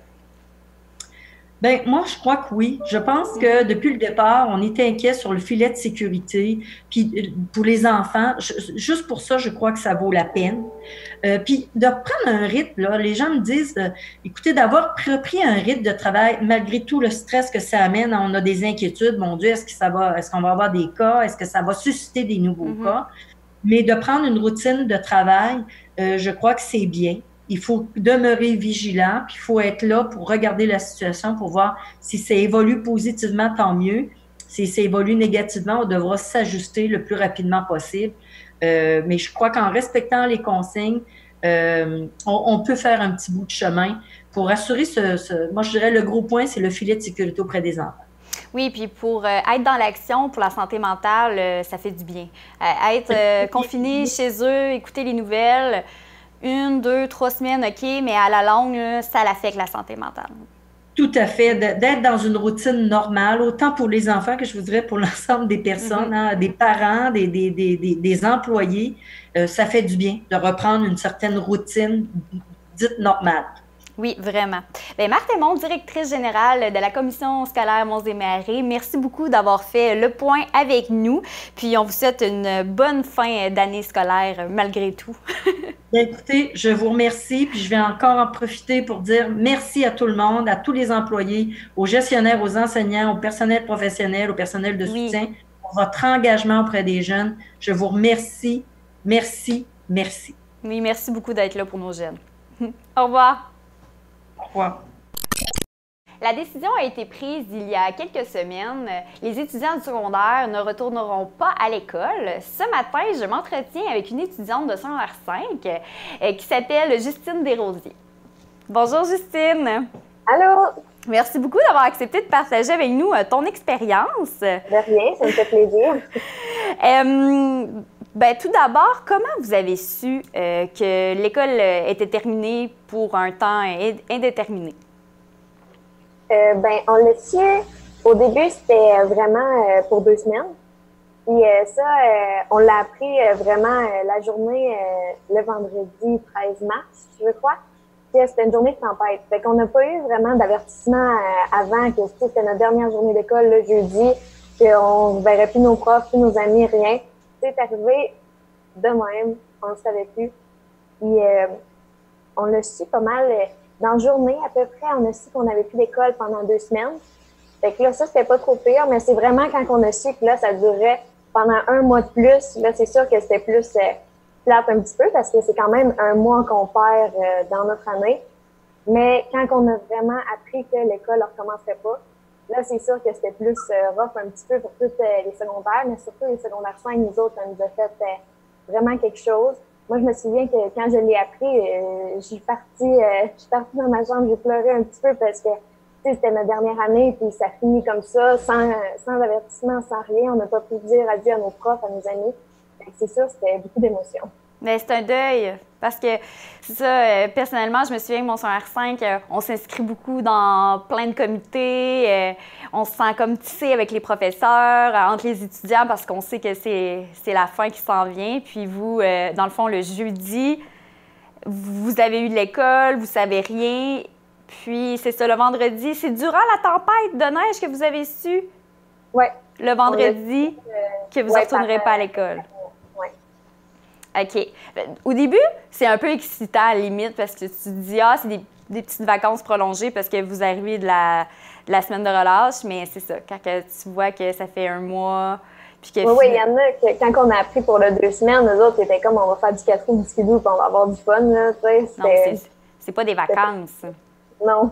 Bien, moi, je crois que oui. Je pense que depuis le départ, on était inquiet sur le filet de sécurité. Puis pour les enfants, juste pour ça, je crois que ça vaut la peine. Puis de reprendre un rythme, là, les gens me disent, écoutez, d'avoir repris un rythme de travail, malgré tout le stress que ça amène, on a des inquiétudes. Mon Dieu, est-ce qu'on va avoir des cas? Est-ce que ça va susciter des nouveaux cas? Mais de prendre une routine de travail, je crois que c'est bien. Il faut demeurer vigilant, puis il faut être là pour regarder la situation, pour voir si ça évolue positivement, tant mieux. Si ça évolue négativement, on devra s'ajuster le plus rapidement possible. Mais je crois qu'en respectant les consignes, on peut faire un petit bout de chemin pour assurer moi, je dirais le gros point, c'est le filet de sécurité auprès des enfants. Oui, puis pour être dans l'action, pour la santé mentale, ça fait du bien. Être confiné chez eux, écouter les nouvelles, 1, 2, 3 semaines, OK, mais à la longue, ça l'affecte la santé mentale. Tout à fait, d'être dans une routine normale, autant pour les enfants que je voudrais pour l'ensemble des personnes, des parents, des employés. Ça fait du bien de reprendre une certaine routine dite normale. Oui, vraiment. Bien, Marthe Aymon, directrice générale de la Commission scolaire Monts-et-Marais, merci beaucoup d'avoir fait le point avec nous. Puis, on vous souhaite une bonne fin d'année scolaire malgré tout. Bien, écoutez, je vous remercie. Puis, je vais encore en profiter pour dire merci à tout le monde, à tous les employés, aux gestionnaires, aux enseignants, au personnel professionnel, au personnel de soutien, pour votre engagement auprès des jeunes. Je vous remercie. Merci, merci. Oui, merci beaucoup d'être là pour nos jeunes. Au revoir. Au revoir. La décision a été prise il y a quelques semaines. Les étudiants du secondaire ne retourneront pas à l'école. Ce matin, je m'entretiens avec une étudiante de secondaire 5 qui s'appelle Justine Desrosiers. Bonjour Justine. Allô. Merci beaucoup d'avoir accepté de partager avec nous ton expérience. De rien, ça me fait plaisir. Tout d'abord, comment vous avez su que l'école était terminée pour un temps indéterminé? On l'a su, au début, c'était vraiment pour 2 semaines. Puis on l'a appris vraiment la journée, le vendredi 13 mars, je crois. Puis c'était une journée de tempête. Fait qu'on n'a pas eu vraiment d'avertissement avant que c'était notre dernière journée d'école le jeudi, qu'on ne verrait plus nos profs, plus nos amis, rien. C'est arrivé de même, on ne le savait plus. Puis on l'a su pas mal dans la journée à peu près. On a su qu'on n'avait plus d'école pendant 2 semaines. Fait que là, ça, c'était pas trop pire, mais c'est vraiment quand on a su que là, ça durait pendant 1 mois de plus. Là, c'est sûr que c'était plus plate un petit peu parce que c'est quand même 1 mois qu'on perd dans notre année. Mais quand on a vraiment appris que l'école ne recommencerait pas, là, c'est sûr que c'était plus rough un petit peu pour tous les secondaires, mais surtout les secondaires 5, nous autres, ça nous a fait vraiment quelque chose. Moi, je me souviens que quand je l'ai appris, je suis partie dans ma chambre, j'ai pleuré un petit peu parce que c'était ma dernière année, puis ça finit comme ça, sans avertissement, sans rien. On n'a pas pu dire adieu à nos profs, à nos amis. C'est sûr, c'était beaucoup d'émotions. Mais c'est un deuil, parce que c'est ça, personnellement, je me souviens que mon secondaire 5, on s'inscrit beaucoup dans plein de comités, on se sent comme tissé avec les professeurs, entre les étudiants, parce qu'on sait que c'est la fin qui s'en vient. Puis vous, dans le fond, le jeudi, vous avez eu de l'école, vous savez rien, puis c'est ça, le vendredi, c'est durant la tempête de neige que vous avez su? Oui. Le vendredi, que vous ne retournerez pas à l'école? OK. Au début, c'est un peu excitant à la limite parce que tu te dis, c'est des petites vacances prolongées parce que vous arrivez de la semaine de relâche, mais c'est ça, quand tu vois que ça fait 1 mois. Puis que oui, il y en a que quand on a appris pour le 2 semaines, nous autres, c'était comme on va faire du café, du skidoo, puis on va avoir du fun. Là, non, c'est pas des vacances. Non.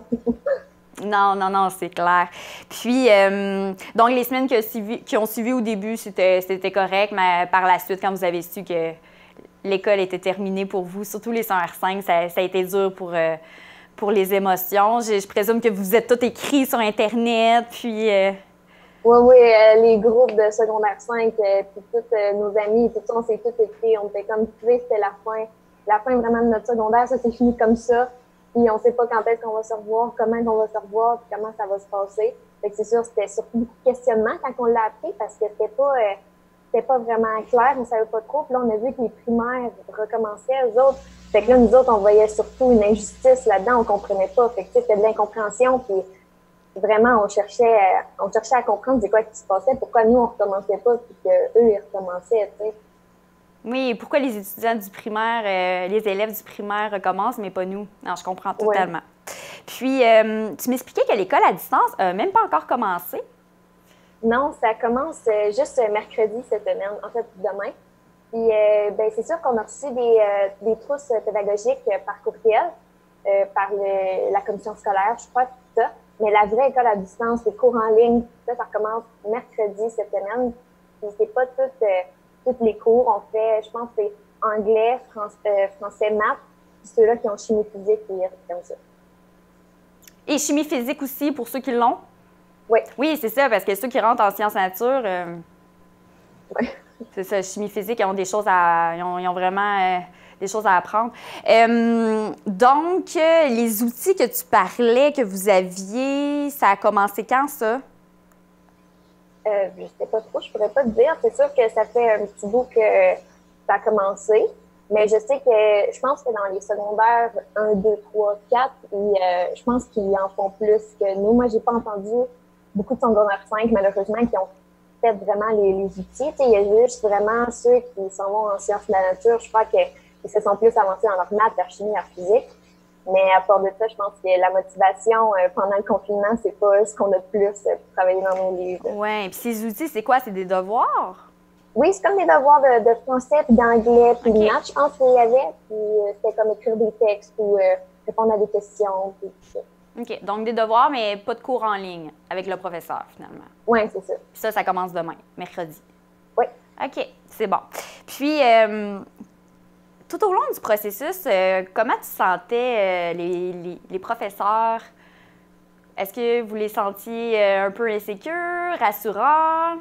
Non, c'est clair. Puis, donc, les semaines qui ont suivi au début, c'était correct, mais par la suite, quand vous avez su que l'école était terminée pour vous, surtout les secondaires 5, ça a été dur pour les émotions. Je présume que vous êtes tous écrits sur Internet, puis... Oui, les groupes de secondaire 5, puis tous nos amis, tout ça, on s'est tous écrits. On était comme, c'était la fin vraiment de notre secondaire, ça s'est fini comme ça. Puis on ne sait pas quand est-ce qu'on va se revoir, comment on va se revoir, puis comment ça va se passer. Fait que c'est sûr, c'était surtout beaucoup de questionnements quand on l'a appris, parce que c'était pas vraiment clair, on savait pas trop. Puis là, on a vu que les primaires recommençaient, eux autres. Fait que là, nous autres, on voyait surtout une injustice là-dedans, on comprenait pas. Fait que c'était de l'incompréhension, puis vraiment, on cherchait à comprendre c'est quoi qui se passait, pourquoi nous, on recommençait pas, puis qu'eux, ils recommençaient, tu sais. Oui, pourquoi les étudiants du primaire, les élèves du primaire recommencent, mais pas nous? Non, je comprends totalement. Ouais. Puis, tu m'expliquais que l'école à distance n'a même pas encore commencé? Non, ça commence juste mercredi cette semaine, en fait demain. Puis c'est sûr qu'on a reçu des trousses pédagogiques par courriel, par la commission scolaire, je crois, tout ça. Mais la vraie école à distance, les cours en ligne, ça recommence mercredi cette semaine. Puis c'est pas tous les cours. On fait, je pense, c'est anglais, français, maths, puis ceux-là qui ont chimie physique et comme ça. Et chimie physique aussi, pour ceux qui l'ont? Oui. Oui, c'est ça, parce que ceux qui rentrent en sciences nature, c'est ça, chimie physique, ils ont des choses ils ont vraiment des choses à apprendre. Donc, les outils que tu parlais, que vous aviez, ça a commencé quand, ça? Je ne sais pas trop, je pourrais pas te dire. C'est sûr que ça fait un petit bout que ça a commencé, mais je sais que je pense que dans les secondaires 1, 2, 3, 4, je pense qu'ils en font plus que nous. Moi, j'ai pas entendu beaucoup de secondaire 5, malheureusement, qui ont fait vraiment les outils. Tu sais, il y a juste vraiment ceux qui s'en vont en sciences de la nature. Je crois qu'ils se sont plus avancés dans leur maths, leur chimie, leur physique. Mais à part de ça, je pense que la motivation pendant le confinement, c'est pas ce qu'on a de plus pour travailler dans nos livres. Oui, puis ces outils, c'est quoi? C'est des devoirs? Oui, c'est comme des devoirs de français, puis d'anglais, puis de maths, je pense qu'il y avait. Puis c'était comme écrire des textes ou répondre à des questions, puis tout ça. OK, donc des devoirs, mais pas de cours en ligne avec le professeur, finalement. Oui, c'est ça. Puis ça commence demain, mercredi. Oui. OK, c'est bon. Puis, tout au long du processus, comment tu sentais les professeurs? Est-ce que vous les sentiez un peu insécures, rassurants?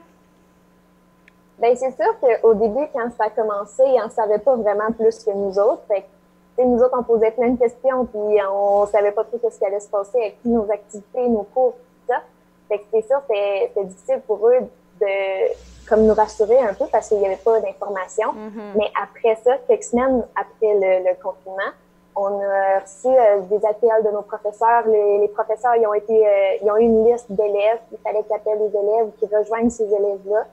Bien, c'est sûr qu'au début, quand ça a commencé, on ne savait pas vraiment plus que nous autres. Fait que, nous autres, on posait plein de questions, puis on ne savait pas trop ce qui allait se passer avec nos activités, nos cours, tout ça. Fait que c'est sûr que c'était difficile pour eux de comme nous rassurer un peu parce qu'il n'y avait pas d'informations. Mais après ça, quelques semaines après le confinement, on a reçu des appels de nos professeurs. Les professeurs, ils ont eu une liste d'élèves. Il fallait qu'ils appellent les élèves, qu'ils rejoignent ces élèves-là.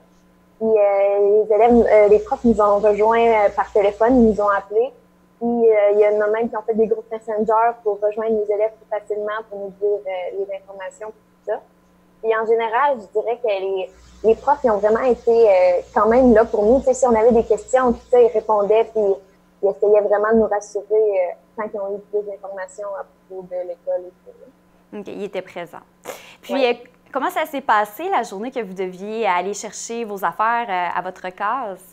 Puis les profs nous ont rejoints par téléphone, ils nous ont appelés. Puis il y en a même qui ont fait des groupes Messenger pour rejoindre les élèves plus facilement, pour nous dire les informations, tout ça. Puis en général, je dirais que les profs, ils ont vraiment été quand même là pour nous. Tu sais, si on avait des questions, tout ça, ils répondaient, puis ils essayaient vraiment de nous rassurer quand ils ont eu plus d'informations à propos de l'école et tout. OK, ils étaient présents. Puis, comment ça s'est passé la journée que vous deviez aller chercher vos affaires à votre case?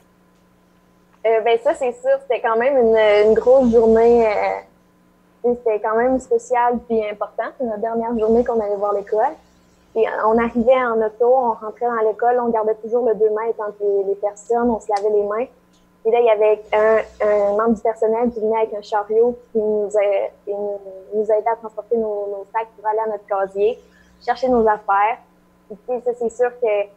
Ben ça, c'est sûr, c'était quand même une grosse journée. C'était quand même spécial puis important. C'est notre dernière journée qu'on allait voir l'école. Puis on arrivait en auto, on rentrait dans l'école, on gardait toujours le 2 mètres entre les personnes, on se lavait les mains. Puis là, il y avait un membre du personnel qui venait avec un chariot qui nous aidait à transporter nos sacs pour aller à notre casier, chercher nos affaires. Puis ça, c'est sûr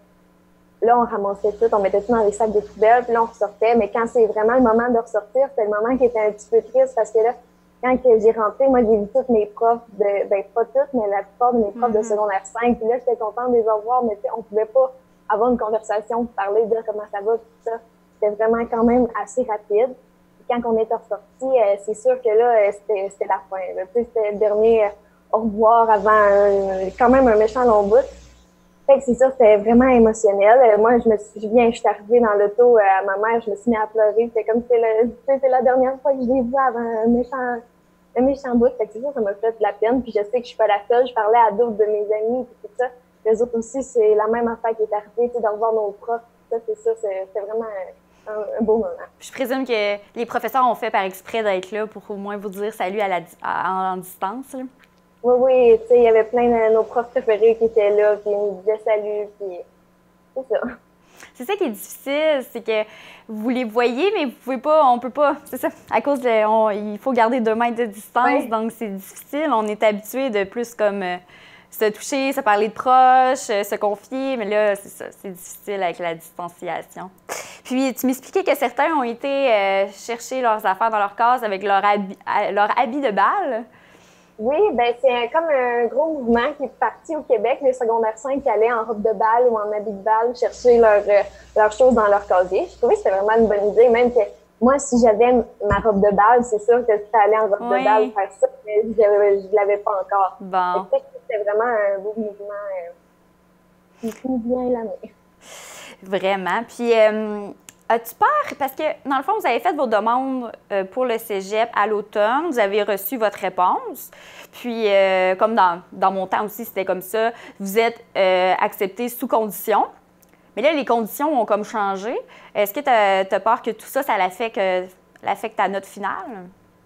que là, on ramassait tout, on mettait tout dans les sacs de poubelle, puis là, on ressortait. Mais quand c'est vraiment le moment de ressortir, c'était le moment qui était un petit peu triste parce que là, quand j'ai rentré, moi, j'ai vu toutes mes profs pas toutes, mais la plupart de mes profs de secondaire 5. Puis là, j'étais contente de les revoir, mais tu sais, on pouvait pas avoir une conversation, parler, dire comment ça va, tout ça. C'était vraiment quand même assez rapide. Puis quand on est ressorti, c'est sûr que là, c'était la fin. Tu sais, c'était le dernier au revoir avant quand même un méchant long bout. Fait que c'est sûr, c'était vraiment émotionnel. Moi, je suis arrivée dans l'auto à ma mère, je me suis mis à pleurer. C'était comme c'est la dernière fois que je l'ai vu avant un méchant bout. Fait que c'est sûr, ça m'a fait de la peine. Puis je sais que je suis pas la seule. Je parlais à d'autres de mes amis et tout ça. Les autres aussi, c'est la même affaire qui est arrivée, tu sais, de revoir nos profs. Ça, c'est sûr, c'était vraiment un beau moment. Je présume que les professeurs ont fait par exprès d'être là pour au moins vous dire salut en distance, là. Oui, tu sais, il y avait plein de nos profs préférés qui étaient là, puis ils nous disaient salut, puis c'est ça. C'est ça qui est difficile, c'est que vous les voyez, mais vous pouvez pas, on peut pas, c'est ça, à cause il faut garder 2 mètres de distance, donc c'est difficile. On est habitué de plus comme se toucher, se parler de proches, se confier, mais là, c'est ça, c'est difficile avec la distanciation. Puis, tu m'expliquais que certains ont été chercher leurs affaires dans leur case avec leur habit de bal. Oui, ben c'est comme un gros mouvement qui est parti au Québec. Les secondaires 5 qui allaient en robe de bal ou en habit de bal chercher leurs choses dans leur casier. Je trouvais que c'était vraiment une bonne idée. Même que moi, si j'avais ma robe de bal, c'est sûr que je serais allée en robe de bal faire ça, mais je ne l'avais pas encore. Bon. C'était vraiment un beau mouvement qui finit bien l'année. Vraiment. Puis, as-tu peur? Parce que, dans le fond, vous avez fait vos demandes pour le cégep à l'automne. Vous avez reçu votre réponse. Puis, comme dans mon temps aussi, c'était comme ça, vous êtes accepté sous condition. Mais là, les conditions ont comme changé. Est-ce que tu as peur que tout ça, ça l'affecte ta note finale?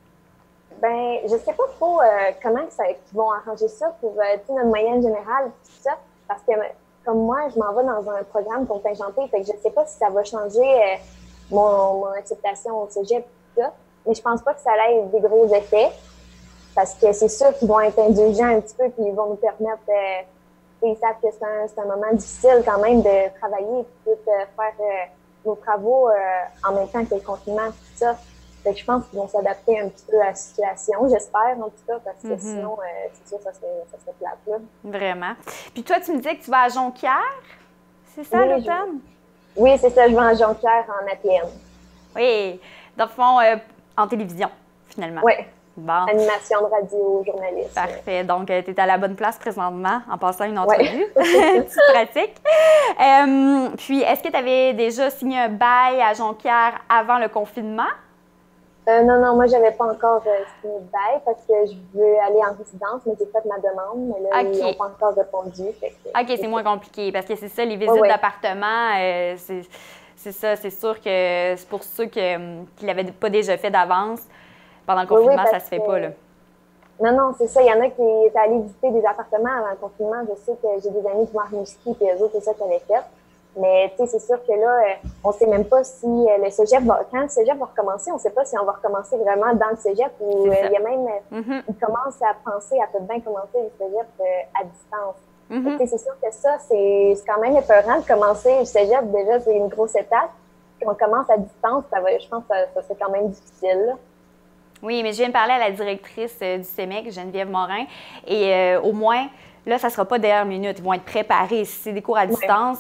Bien, je sais pas trop comment ils vont arranger ça pour toute notre moyenne générale, tout ça. Parce que comme moi, je m'en vais dans un programme contingenté, fait que je sais pas si ça va changer mon acceptation au cégep, tout ça. mais je pense pas que ça ait des gros effets parce que c'est sûr qu'ils vont être indulgents un petit peu puis ils vont nous permettre ils savent que c'est un moment difficile quand même de travailler et tout faire nos travaux en même temps que le confinement, tout ça. Fait que je pense qu'ils vont s'adapter un petit peu à la situation, j'espère en tout cas, parce que sinon, c'est sûr, ça serait plate, là. Vraiment. Puis toi, tu me disais que tu vas à Jonquière, c'est ça, oui, l'automne? Oui, c'est ça, je vais à Jonquière en APM. Oui, dans le fond, en télévision, finalement. Oui. Bon. Animation de radio, journaliste. Parfait. Donc, tu es à la bonne place présentement en passant une entrevue. Tu pratiques. Puis, est-ce que tu avais déjà signé un bail à Jonquière avant le confinement? Non, moi, j'avais pas encore signé de bail parce que je veux aller en résidence, mais j'ai fait ma demande, mais là, ils n'ont pas encore répondu. OK, c'est moins compliqué parce que c'est ça, les visites d'appartement, c'est ça, c'est sûr que c'est pour ceux qui l'avaient pas déjà fait d'avance. Pendant le confinement, ça se fait pas, là. Non, c'est ça. Il y en a qui étaient allés visiter des appartements avant le confinement. Je sais que j'ai des amis qui vont à Rimouski et eux autres, c'est ça qu'ils avaient fait. Mais, tu sais, c'est sûr que là, on sait même pas si le cégep quand le cégep va recommencer, on sait pas si on va recommencer vraiment dans le cégep ou il y a même, ils commencent à penser à peut-être bien commencer le cégep à distance. C'est sûr que ça, c'est quand même épeurant de commencer le cégep. Déjà, c'est une grosse étape. Quand on commence à distance, je pense que ça serait quand même difficile, là. Oui, mais je viens de parler à la directrice du CEMEC, Geneviève Morin, et au moins, là, ça ne sera pas dernière minute. Ils vont être préparés. Si c'est des cours à distance,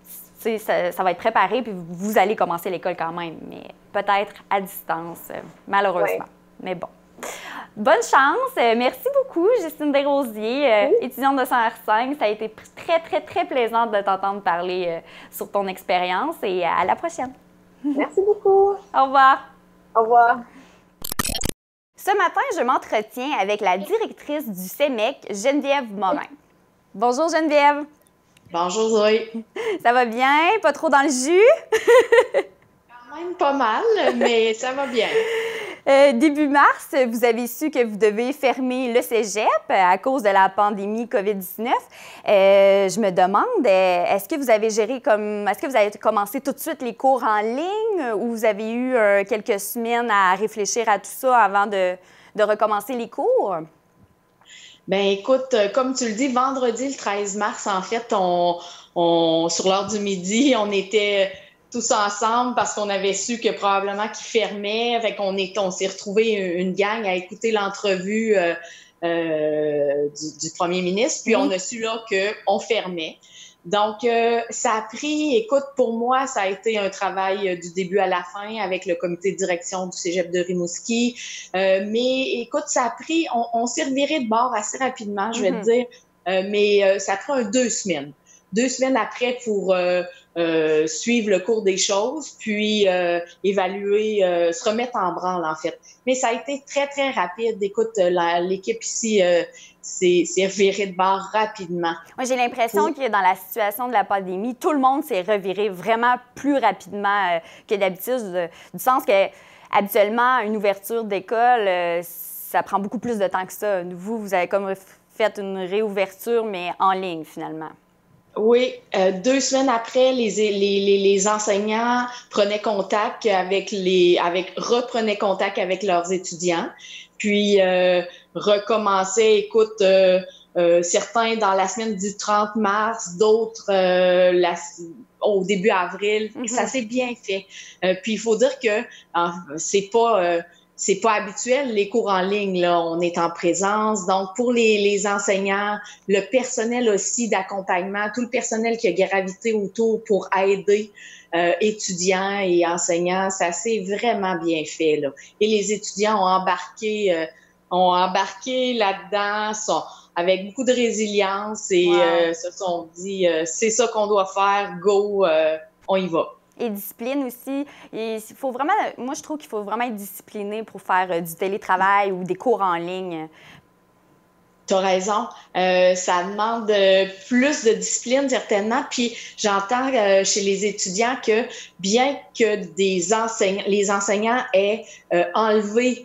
ça va être préparé, puis vous allez commencer l'école quand même, mais peut-être à distance, malheureusement. Mais bon. Bonne chance. Merci beaucoup, Justine Desrosiers, étudiante de CR5. Ça a été très, très, très plaisant de t'entendre parler sur ton expérience et à la prochaine. Merci beaucoup. Au revoir. Au revoir. Ce matin, je m'entretiens avec la directrice du CEMEC, Geneviève Morin. Bonjour Geneviève. Bonjour Zoé. Ça va bien? Pas trop dans le jus? Quand même pas mal, mais ça va bien. Début mars, vous avez su que vous devez fermer le cégep à cause de la pandémie COVID-19. Je me demande, est-ce que vous avez commencé tout de suite les cours en ligne ou vous avez eu quelques semaines à réfléchir à tout ça avant de recommencer les cours? Bien, écoute, comme tu le dis, vendredi, le 13 mars, en fait, sur l'heure du midi, on était tous ensemble parce qu'on avait su que probablement qu'ils fermaient. Fait on s'est retrouvés une gang à écouter l'entrevue du premier ministre. Puis on a su là qu'on fermait. Donc, ça a pris, écoute, pour moi, ça a été un travail du début à la fin avec le comité de direction du cégep de Rimouski. Mais écoute, ça a pris, on s'est reviré de bord assez rapidement, je vais te dire. Mais ça a pris 2 semaines. 2 semaines après pour suivre le cours des choses, puis évaluer, se remettre en branle, en fait. Mais ça a été très, très rapide. Écoute, l'équipe ici s'est revirée de bord rapidement. Moi, j'ai l'impression que dans la situation de la pandémie, tout le monde s'est reviré vraiment plus rapidement que d'habitude, du sens que habituellement, une ouverture d'école, ça prend beaucoup plus de temps que ça. Vous avez comme fait une réouverture, mais en ligne, finalement. Oui, 2 semaines après, les enseignants prenaient contact reprenaient contact avec leurs étudiants, puis recommençaient, écoute, certains dans la semaine du 30 mars, d'autres au début avril. Ça s'est bien fait. Puis il faut dire que c'est pas habituel, les cours en ligne, là. On est en présence. Donc, pour les enseignants, le personnel aussi d'accompagnement, tout le personnel qui a gravité autour pour aider étudiants et enseignants, ça s'est vraiment bien fait, là. Et les étudiants ont embarqué là-dedans, avec beaucoup de résilience et se sont dit, c'est ça qu'on doit faire, go, on y va. Et discipline aussi. Il faut vraiment, moi, je trouve qu'il faut vraiment être discipliné pour faire du télétravail ou des cours en ligne. Tu as raison. Ça demande plus de discipline, certainement. Puis j'entends chez les étudiants que bien que les enseignants aient enlevé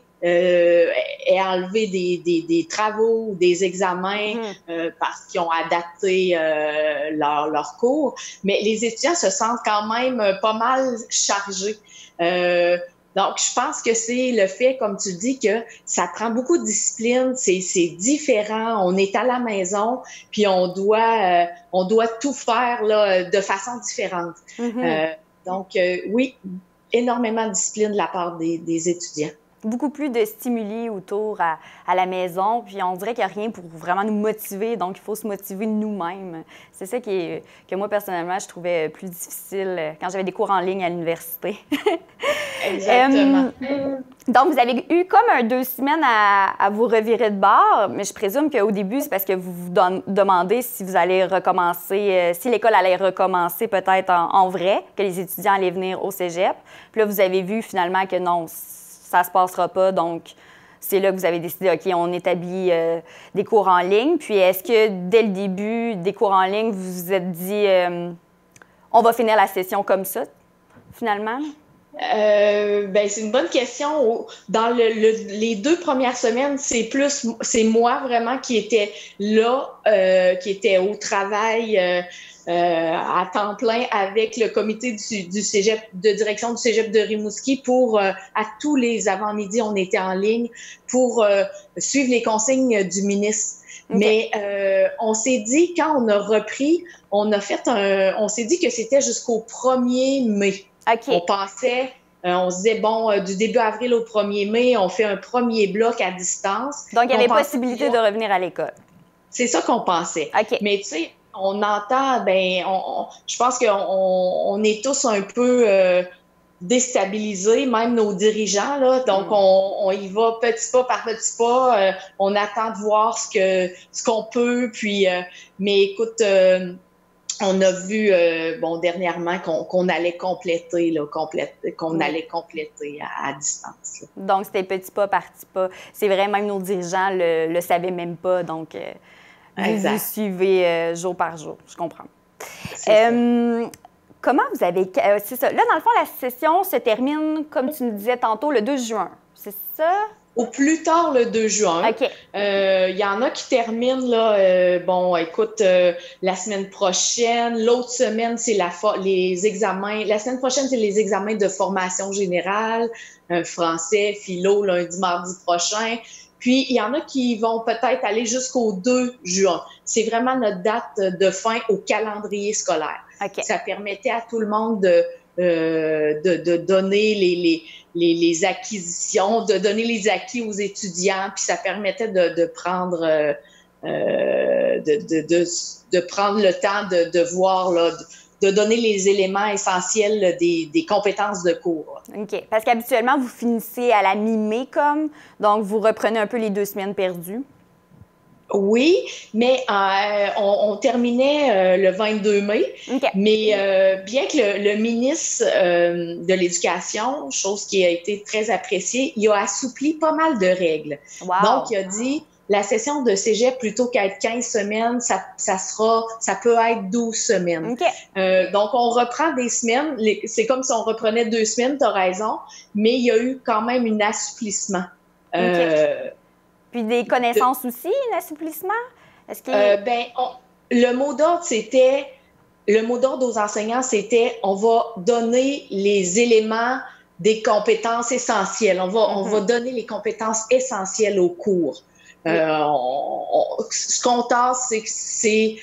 des travaux ou des examens parce qu'ils ont adapté leur cours. Mais les étudiants se sentent quand même pas mal chargés. Donc, je pense que c'est le fait, comme tu dis, que ça prend beaucoup de discipline, c'est différent, on est à la maison, puis on doit tout faire là, de façon différente. Donc, oui, énormément de discipline de la part des étudiants. Beaucoup plus de stimuli autour à la maison, puis on dirait qu'il n'y a rien pour vraiment nous motiver, donc il faut se motiver nous-mêmes. C'est ça que moi, personnellement, je trouvais plus difficile quand j'avais des cours en ligne à l'université. Exactement. Donc, vous avez eu comme 2 semaines à vous revirer de bord, mais je présume qu'au début, c'est parce que vous vous demandez si vous allez recommencer, si l'école allait recommencer peut-être en vrai, que les étudiants allaient venir au cégep. Puis là, vous avez vu finalement que non, ça se passera pas, donc c'est là que vous avez décidé, OK, on établit des cours en ligne. Puis est-ce que dès le début des cours en ligne, vous vous êtes dit, on va finir la session comme ça, finalement? C'est une bonne question. Dans les 2 premières semaines, c'est moi vraiment qui était là, qui était au travail à temps plein avec le comité du cégep, de direction du cégep de Rimouski pour à tous les avant-midi, on était en ligne pour suivre les consignes du ministre. Okay. Mais on s'est dit, quand on a repris, on s'est dit que c'était jusqu'au 1er mai. Okay. On pensait, on se disait, bon, du début avril au 1er mai, on fait un premier bloc à distance. Donc, il y avait possibilité de revenir à l'école. C'est ça qu'on pensait. Okay. Mais tu sais, on entend, je pense qu'on est tous un peu déstabilisés, même nos dirigeants, là. Donc, on y va petit pas par petit pas. On attend de voir ce qu'on peut. Puis, mais écoute, on a vu, dernièrement qu'on allait compléter, là, allait compléter à distance. Là. Donc, c'était petit pas par petit pas. C'est vrai, même nos dirigeants le savaient même pas. Donc, vous suivez jour par jour. Je comprends. Comment vous avez... c'est ça. Là, dans le fond, la session se termine, comme tu nous disais tantôt, le 2 juin. C'est ça? Au plus tard, le 2 juin. OK. Y en a qui terminent, là, la semaine prochaine. L'autre semaine, c'est les examens. La semaine prochaine, c'est les examens de formation générale, français, philo, lundi, mardi prochain. Puis, il y en a qui vont peut-être aller jusqu'au 2 juin. C'est vraiment notre date de fin au calendrier scolaire. Okay. Ça permettait à tout le monde de donner les acquisitions, de donner les acquis aux étudiants, puis ça permettait de prendre prendre le temps de voir, là, de donner les éléments essentiels des compétences de cours. OK. Parce qu'habituellement, vous finissez à la mi-mai, donc vous reprenez un peu les 2 semaines perdues. Oui, mais on terminait le 22 mai. Okay. Mais bien que le ministre de l'Éducation, chose qui a été très appréciée, il a assoupli pas mal de règles. Wow. Donc, il a dit, la session de cégep, plutôt qu'être 15 semaines, ça peut être 12 semaines. Okay. Donc, on reprend des semaines. C'est comme si on reprenait 2 semaines, tu as raison, mais il y a eu quand même un assouplissement. Okay. Puis des connaissances aussi, l'assouplissement? Est-ce que... le mot d'ordre aux enseignants, c'était on va donner les éléments des compétences essentielles. On va donner les compétences essentielles au cours. Ce qu'on tasse, c'est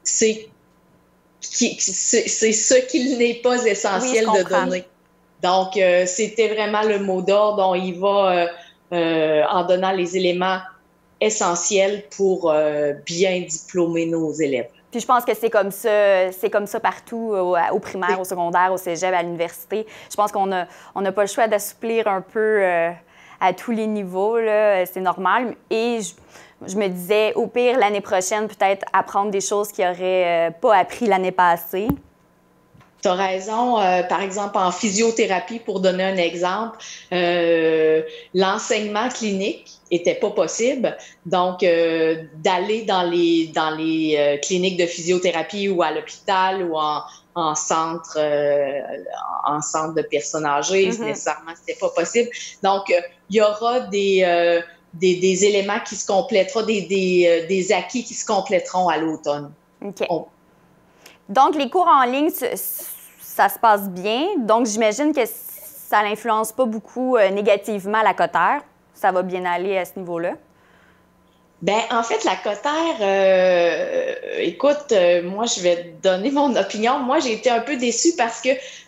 ce qu'il n'est pas essentiel de donner. Donc, c'était vraiment le mot d'ordre. On y va en donnant les éléments essentiels pour bien diplômer nos élèves. Puis je pense que c'est comme ça partout, au primaire, au secondaire, au cégep, à l'université. Je pense qu'on n'a pas le choix d'assouplir un peu à tous les niveaux, là. C'est normal. Et je me disais, au pire, l'année prochaine, peut-être apprendre des choses qu'ils n'auraient pas appris l'année passée. Tu as raison. Par exemple, en physiothérapie, pour donner un exemple, l'enseignement clinique était pas possible. Donc, d'aller dans les cliniques de physiothérapie ou à l'hôpital ou en centre de personnes âgées, nécessairement, c'était pas possible. Donc, il y aura des éléments qui se compléteront, des acquis qui se compléteront à l'automne. OK. Donc, les cours en ligne, ça se passe bien. Donc, j'imagine que ça n'influence pas beaucoup négativement la cotère. Ça va bien aller à ce niveau-là. Ben, en fait, la cotère, écoute, moi, je vais te donner mon opinion. Moi, j'ai été un peu déçue parce que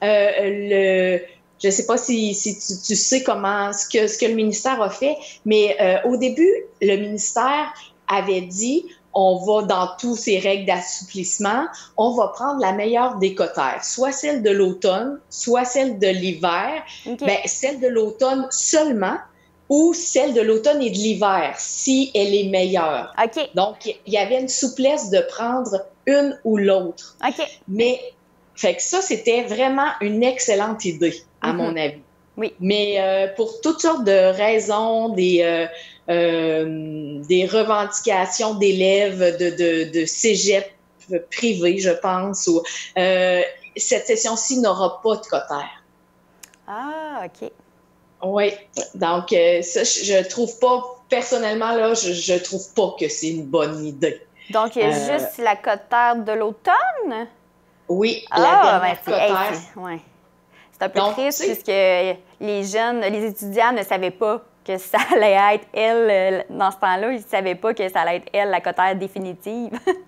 je sais pas si tu sais ce que le ministère a fait, mais au début, le ministère avait dit, on va, dans tous ces règles d'assouplissement, on va prendre la meilleure des cotères, soit celle de l'automne, soit celle de l'hiver. Okay. Ben, celle de l'automne seulement, ou celle de l'automne et de l'hiver, si elle est meilleure. Okay. Donc, il y avait une souplesse de prendre une ou l'autre. Okay. Mais, fait que ça, c'était vraiment une excellente idée, à mon avis. Oui. Mais pour toutes sortes de raisons, des revendications d'élèves de cégep privé, je pense, ou cette session-ci n'aura pas de cotère. Ah, OK. Oui, donc ça, je trouve pas, personnellement, là, je trouve pas que c'est une bonne idée. Donc, il y a juste la cotère de l'automne? Oui, la dernière cotère. Ouais. C'est un peu triste puisque les étudiants ne savaient pas que ça allait être elle, dans ce temps-là, ils ne savaient pas que ça allait être elle, la cotère définitive.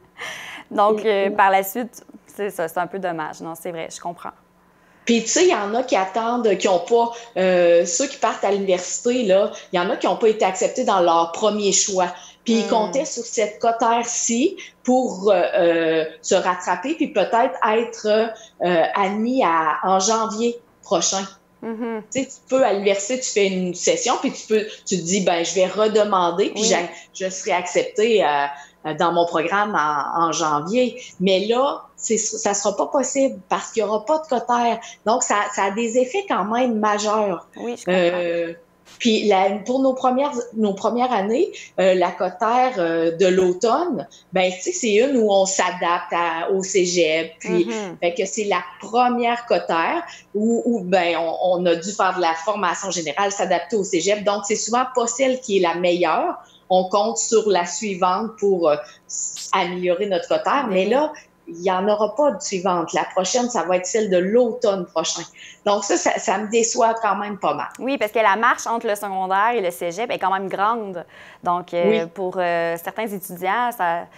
Donc, par la suite, c'est ça, c'est un peu dommage. Non, c'est vrai, je comprends. Puis, tu sais, il y en a qui attendent, qui n'ont pas, ceux qui partent à l'université, là, il y en a qui n'ont pas été acceptés dans leur premier choix. Puis, ils comptaient sur cette cotère-ci pour se rattraper, puis peut-être être admis en janvier prochain. Tu sais, tu peux, à l'université, tu fais une session, puis tu te dis, ben je vais redemander, puis je serai acceptée dans mon programme en janvier. Mais là, ça sera pas possible parce qu'il y aura pas de cotère. Donc, ça a des effets quand même majeurs. Oui, je comprends. Puis pour nos premières années, la cotère de l'automne, ben tu sais, c'est une où on s'adapte au cégep. Puis fait que c'est la première cotère où ben on a dû faire de la formation générale, s'adapter au cégep. Donc c'est souvent pas celle qui est la meilleure. On compte sur la suivante pour améliorer notre cotère. Mais là, il n'y en aura pas de suivante. La prochaine, ça va être celle de l'automne prochain. Donc ça me déçoit quand même pas mal. Oui, parce que la marche entre le secondaire et le cégep est quand même grande. Donc, pour certains étudiants,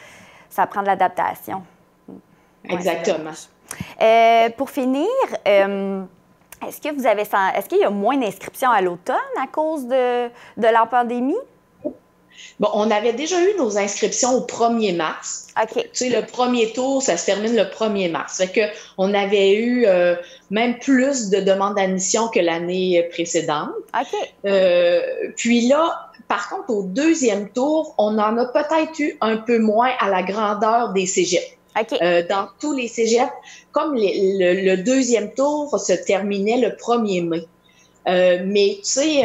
ça prend de l'adaptation. Exactement. Pour finir, est-ce qu'il y a moins d'inscriptions à l'automne à cause de la pandémie? Bon, on avait déjà eu nos inscriptions au 1er mars. OK. Tu sais, le premier tour, ça se termine le 1er mars. Fait qu'on avait eu même plus de demandes d'admission que l'année précédente. OK. Puis là, par contre, au deuxième tour, on en a peut-être eu un peu moins à la grandeur des cégeps. OK. Dans tous les cégeps, comme le deuxième tour se terminait le 1er mai. Mais tu sais,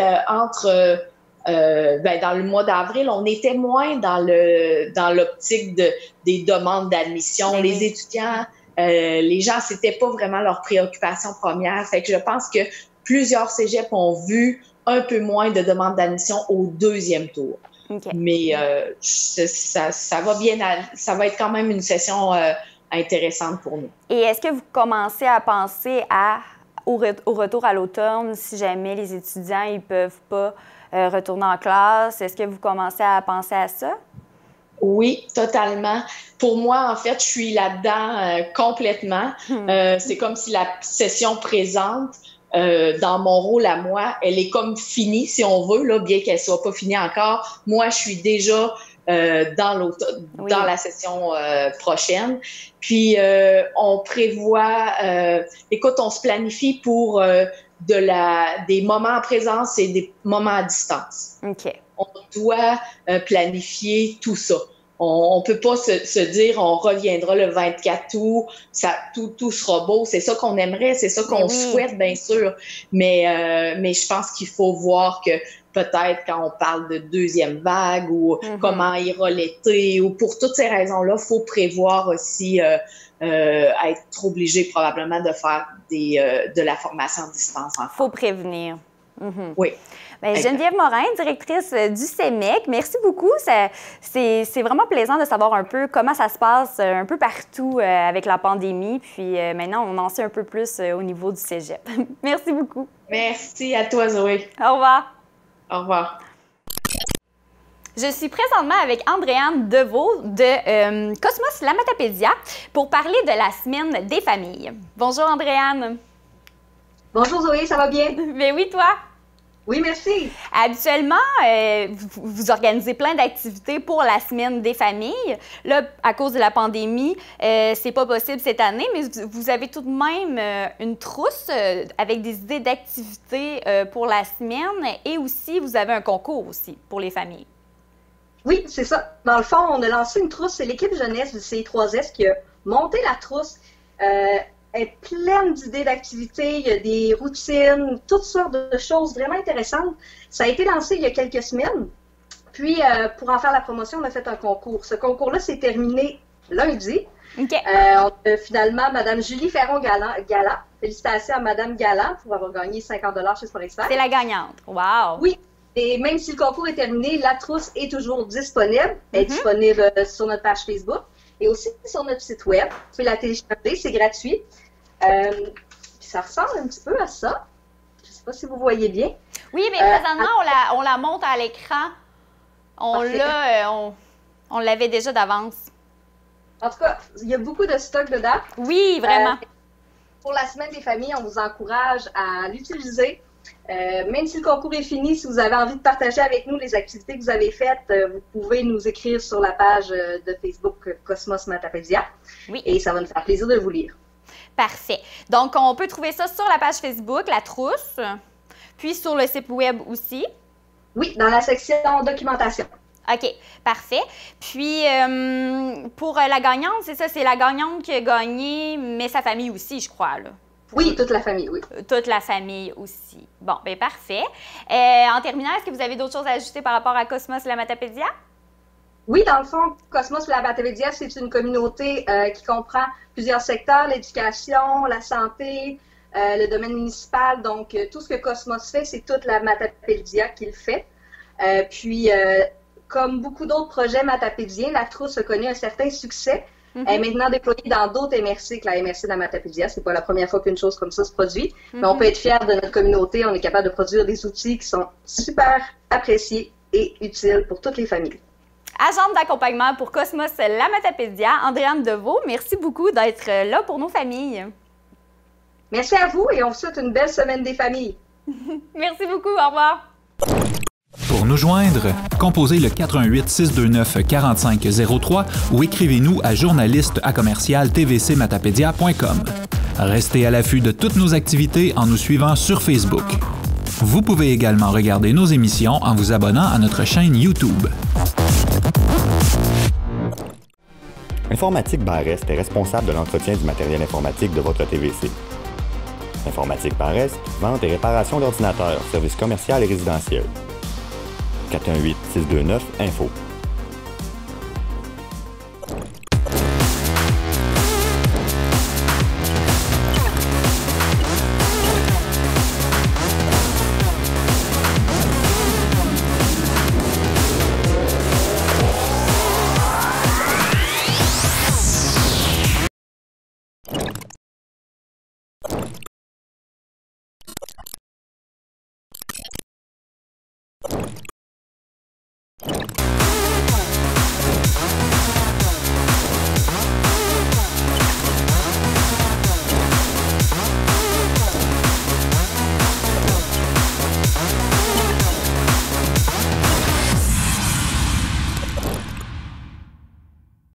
dans le mois d'avril, on était moins dans l'optique des demandes d'admission. Les étudiants, les gens, c'était pas vraiment leur préoccupation première. Fait que je pense que plusieurs cégeps ont vu un peu moins de demandes d'admission au deuxième tour. Okay. Mais ça va bien, ça va être quand même une session intéressante pour nous. Et est-ce que vous commencez à penser au retour à l'automne, si jamais les étudiants ils peuvent pas retourner en classe? Est-ce que vous commencez à penser à ça? Oui, totalement. Pour moi, en fait, je suis là-dedans complètement. C'est comme si la session présente, dans mon rôle à moi, elle est comme finie, si on veut, là, bien qu'elle soit pas finie encore. Moi, je suis déjà dans la session prochaine. Puis, on prévoit... écoute, on se planifie pour... des moments en présence et des moments à distance. OK. On doit planifier tout ça. On peut pas se dire on reviendra le 24 août, tout sera beau. C'est ça qu'on aimerait, c'est ça qu'on souhaite, bien sûr. Mais je pense qu'il faut voir que peut-être quand on parle de deuxième vague ou comment ira l'été ou pour toutes ces raisons-là, il faut prévoir aussi être obligé probablement de faire de la formation à distance. Il faut prévenir. Oui. Bien, Geneviève Morin, directrice du CEMEC, merci beaucoup. C'est vraiment plaisant de savoir un peu comment ça se passe un peu partout avec la pandémie. Puis maintenant, on en sait un peu plus au niveau du cégep. Merci beaucoup. Merci à toi, Zoé. Au revoir. Au revoir. Je suis présentement avec Andréane Deveau de Cosmos La Matapédia pour parler de la semaine des familles. Bonjour Andréane. Bonjour Zoé, ça va bien? Ben oui, toi? Oui, merci. Habituellement, vous organisez plein d'activités pour la semaine des familles. Là, à cause de la pandémie, c'est pas possible cette année, mais vous avez tout de même une trousse avec des idées d'activités pour la semaine et aussi, vous avez un concours aussi pour les familles. Oui, c'est ça. Dans le fond, on a lancé une trousse. C'est l'équipe jeunesse du CI3S qui a monté la trousse. Elle est pleine d'idées d'activités, il y a des routines, toutes sortes de choses vraiment intéressantes. Ça a été lancé il y a quelques semaines. Puis, pour en faire la promotion, on a fait un concours. Ce concours-là s'est terminé lundi. Okay. On a finalement Mme Julie Ferron-Galland. Félicitations à Mme Galland pour avoir gagné 50 $ chez Sport Expert. C'est la gagnante. Wow! Oui. Et même si le concours est terminé, la trousse est toujours disponible. Elle est disponible sur notre page Facebook et aussi sur notre site web. Vous pouvez la télécharger, c'est gratuit. Puis ça ressemble un petit peu à ça. Je ne sais pas si vous voyez bien. Oui, mais présentement, on la monte à l'écran. On l'avait déjà d'avance. En tout cas, il y a beaucoup de stock dedans. Oui, vraiment. Pour la semaine des familles, on vous encourage à l'utiliser. Même si le concours est fini, si vous avez envie de partager avec nous les activités que vous avez faites, vous pouvez nous écrire sur la page de Facebook Cosmos Matapédia. Oui. Et ça va nous faire plaisir de vous lire. Parfait. Donc, on peut trouver ça sur la page Facebook, la trousse, puis sur le site web aussi. Oui, dans la section documentation. OK, parfait. Puis, pour la gagnante, c'est ça, c'est la gagnante qui a gagné, mais sa famille aussi, je crois, là. Oui, toute la famille, oui. Toute la famille aussi. Bon, bien, parfait. En terminant, est-ce que vous avez d'autres choses à ajouter par rapport à Cosmos La Matapédia? Oui, dans le fond, Cosmos La Matapédia, c'est une communauté qui comprend plusieurs secteurs, l'éducation, la santé, le domaine municipal. Donc, tout ce que Cosmos fait, c'est toute la Matapédia qui le fait. Puis, comme beaucoup d'autres projets matapédiens, la trousse a connu un certain succès. Elle est maintenant déployée dans d'autres MRC que la MRC de la Matapédia. C'est pas la première fois qu'une chose comme ça se produit. Mais on peut être fiers de notre communauté. On est capable de produire des outils qui sont super appréciés et utiles pour toutes les familles. Agente d'accompagnement pour Cosmos La Matapédia, Andréane Deveau, merci beaucoup d'être là pour nos familles. Merci à vous et on vous souhaite une belle semaine des familles. Merci beaucoup, au revoir. Pour nous joindre, composez le 88 629 4503 ou écrivez-nous à journaliste@tvcmatapédia.com. Restez à l'affût de toutes nos activités en nous suivant sur Facebook. Vous pouvez également regarder nos émissions en vous abonnant à notre chaîne YouTube. Informatique Barrest est responsable de l'entretien du matériel informatique de votre TVC. Informatique Barrest, vente et réparation d'ordinateurs, services commerciaux et résidentiels. 418-629-INFO.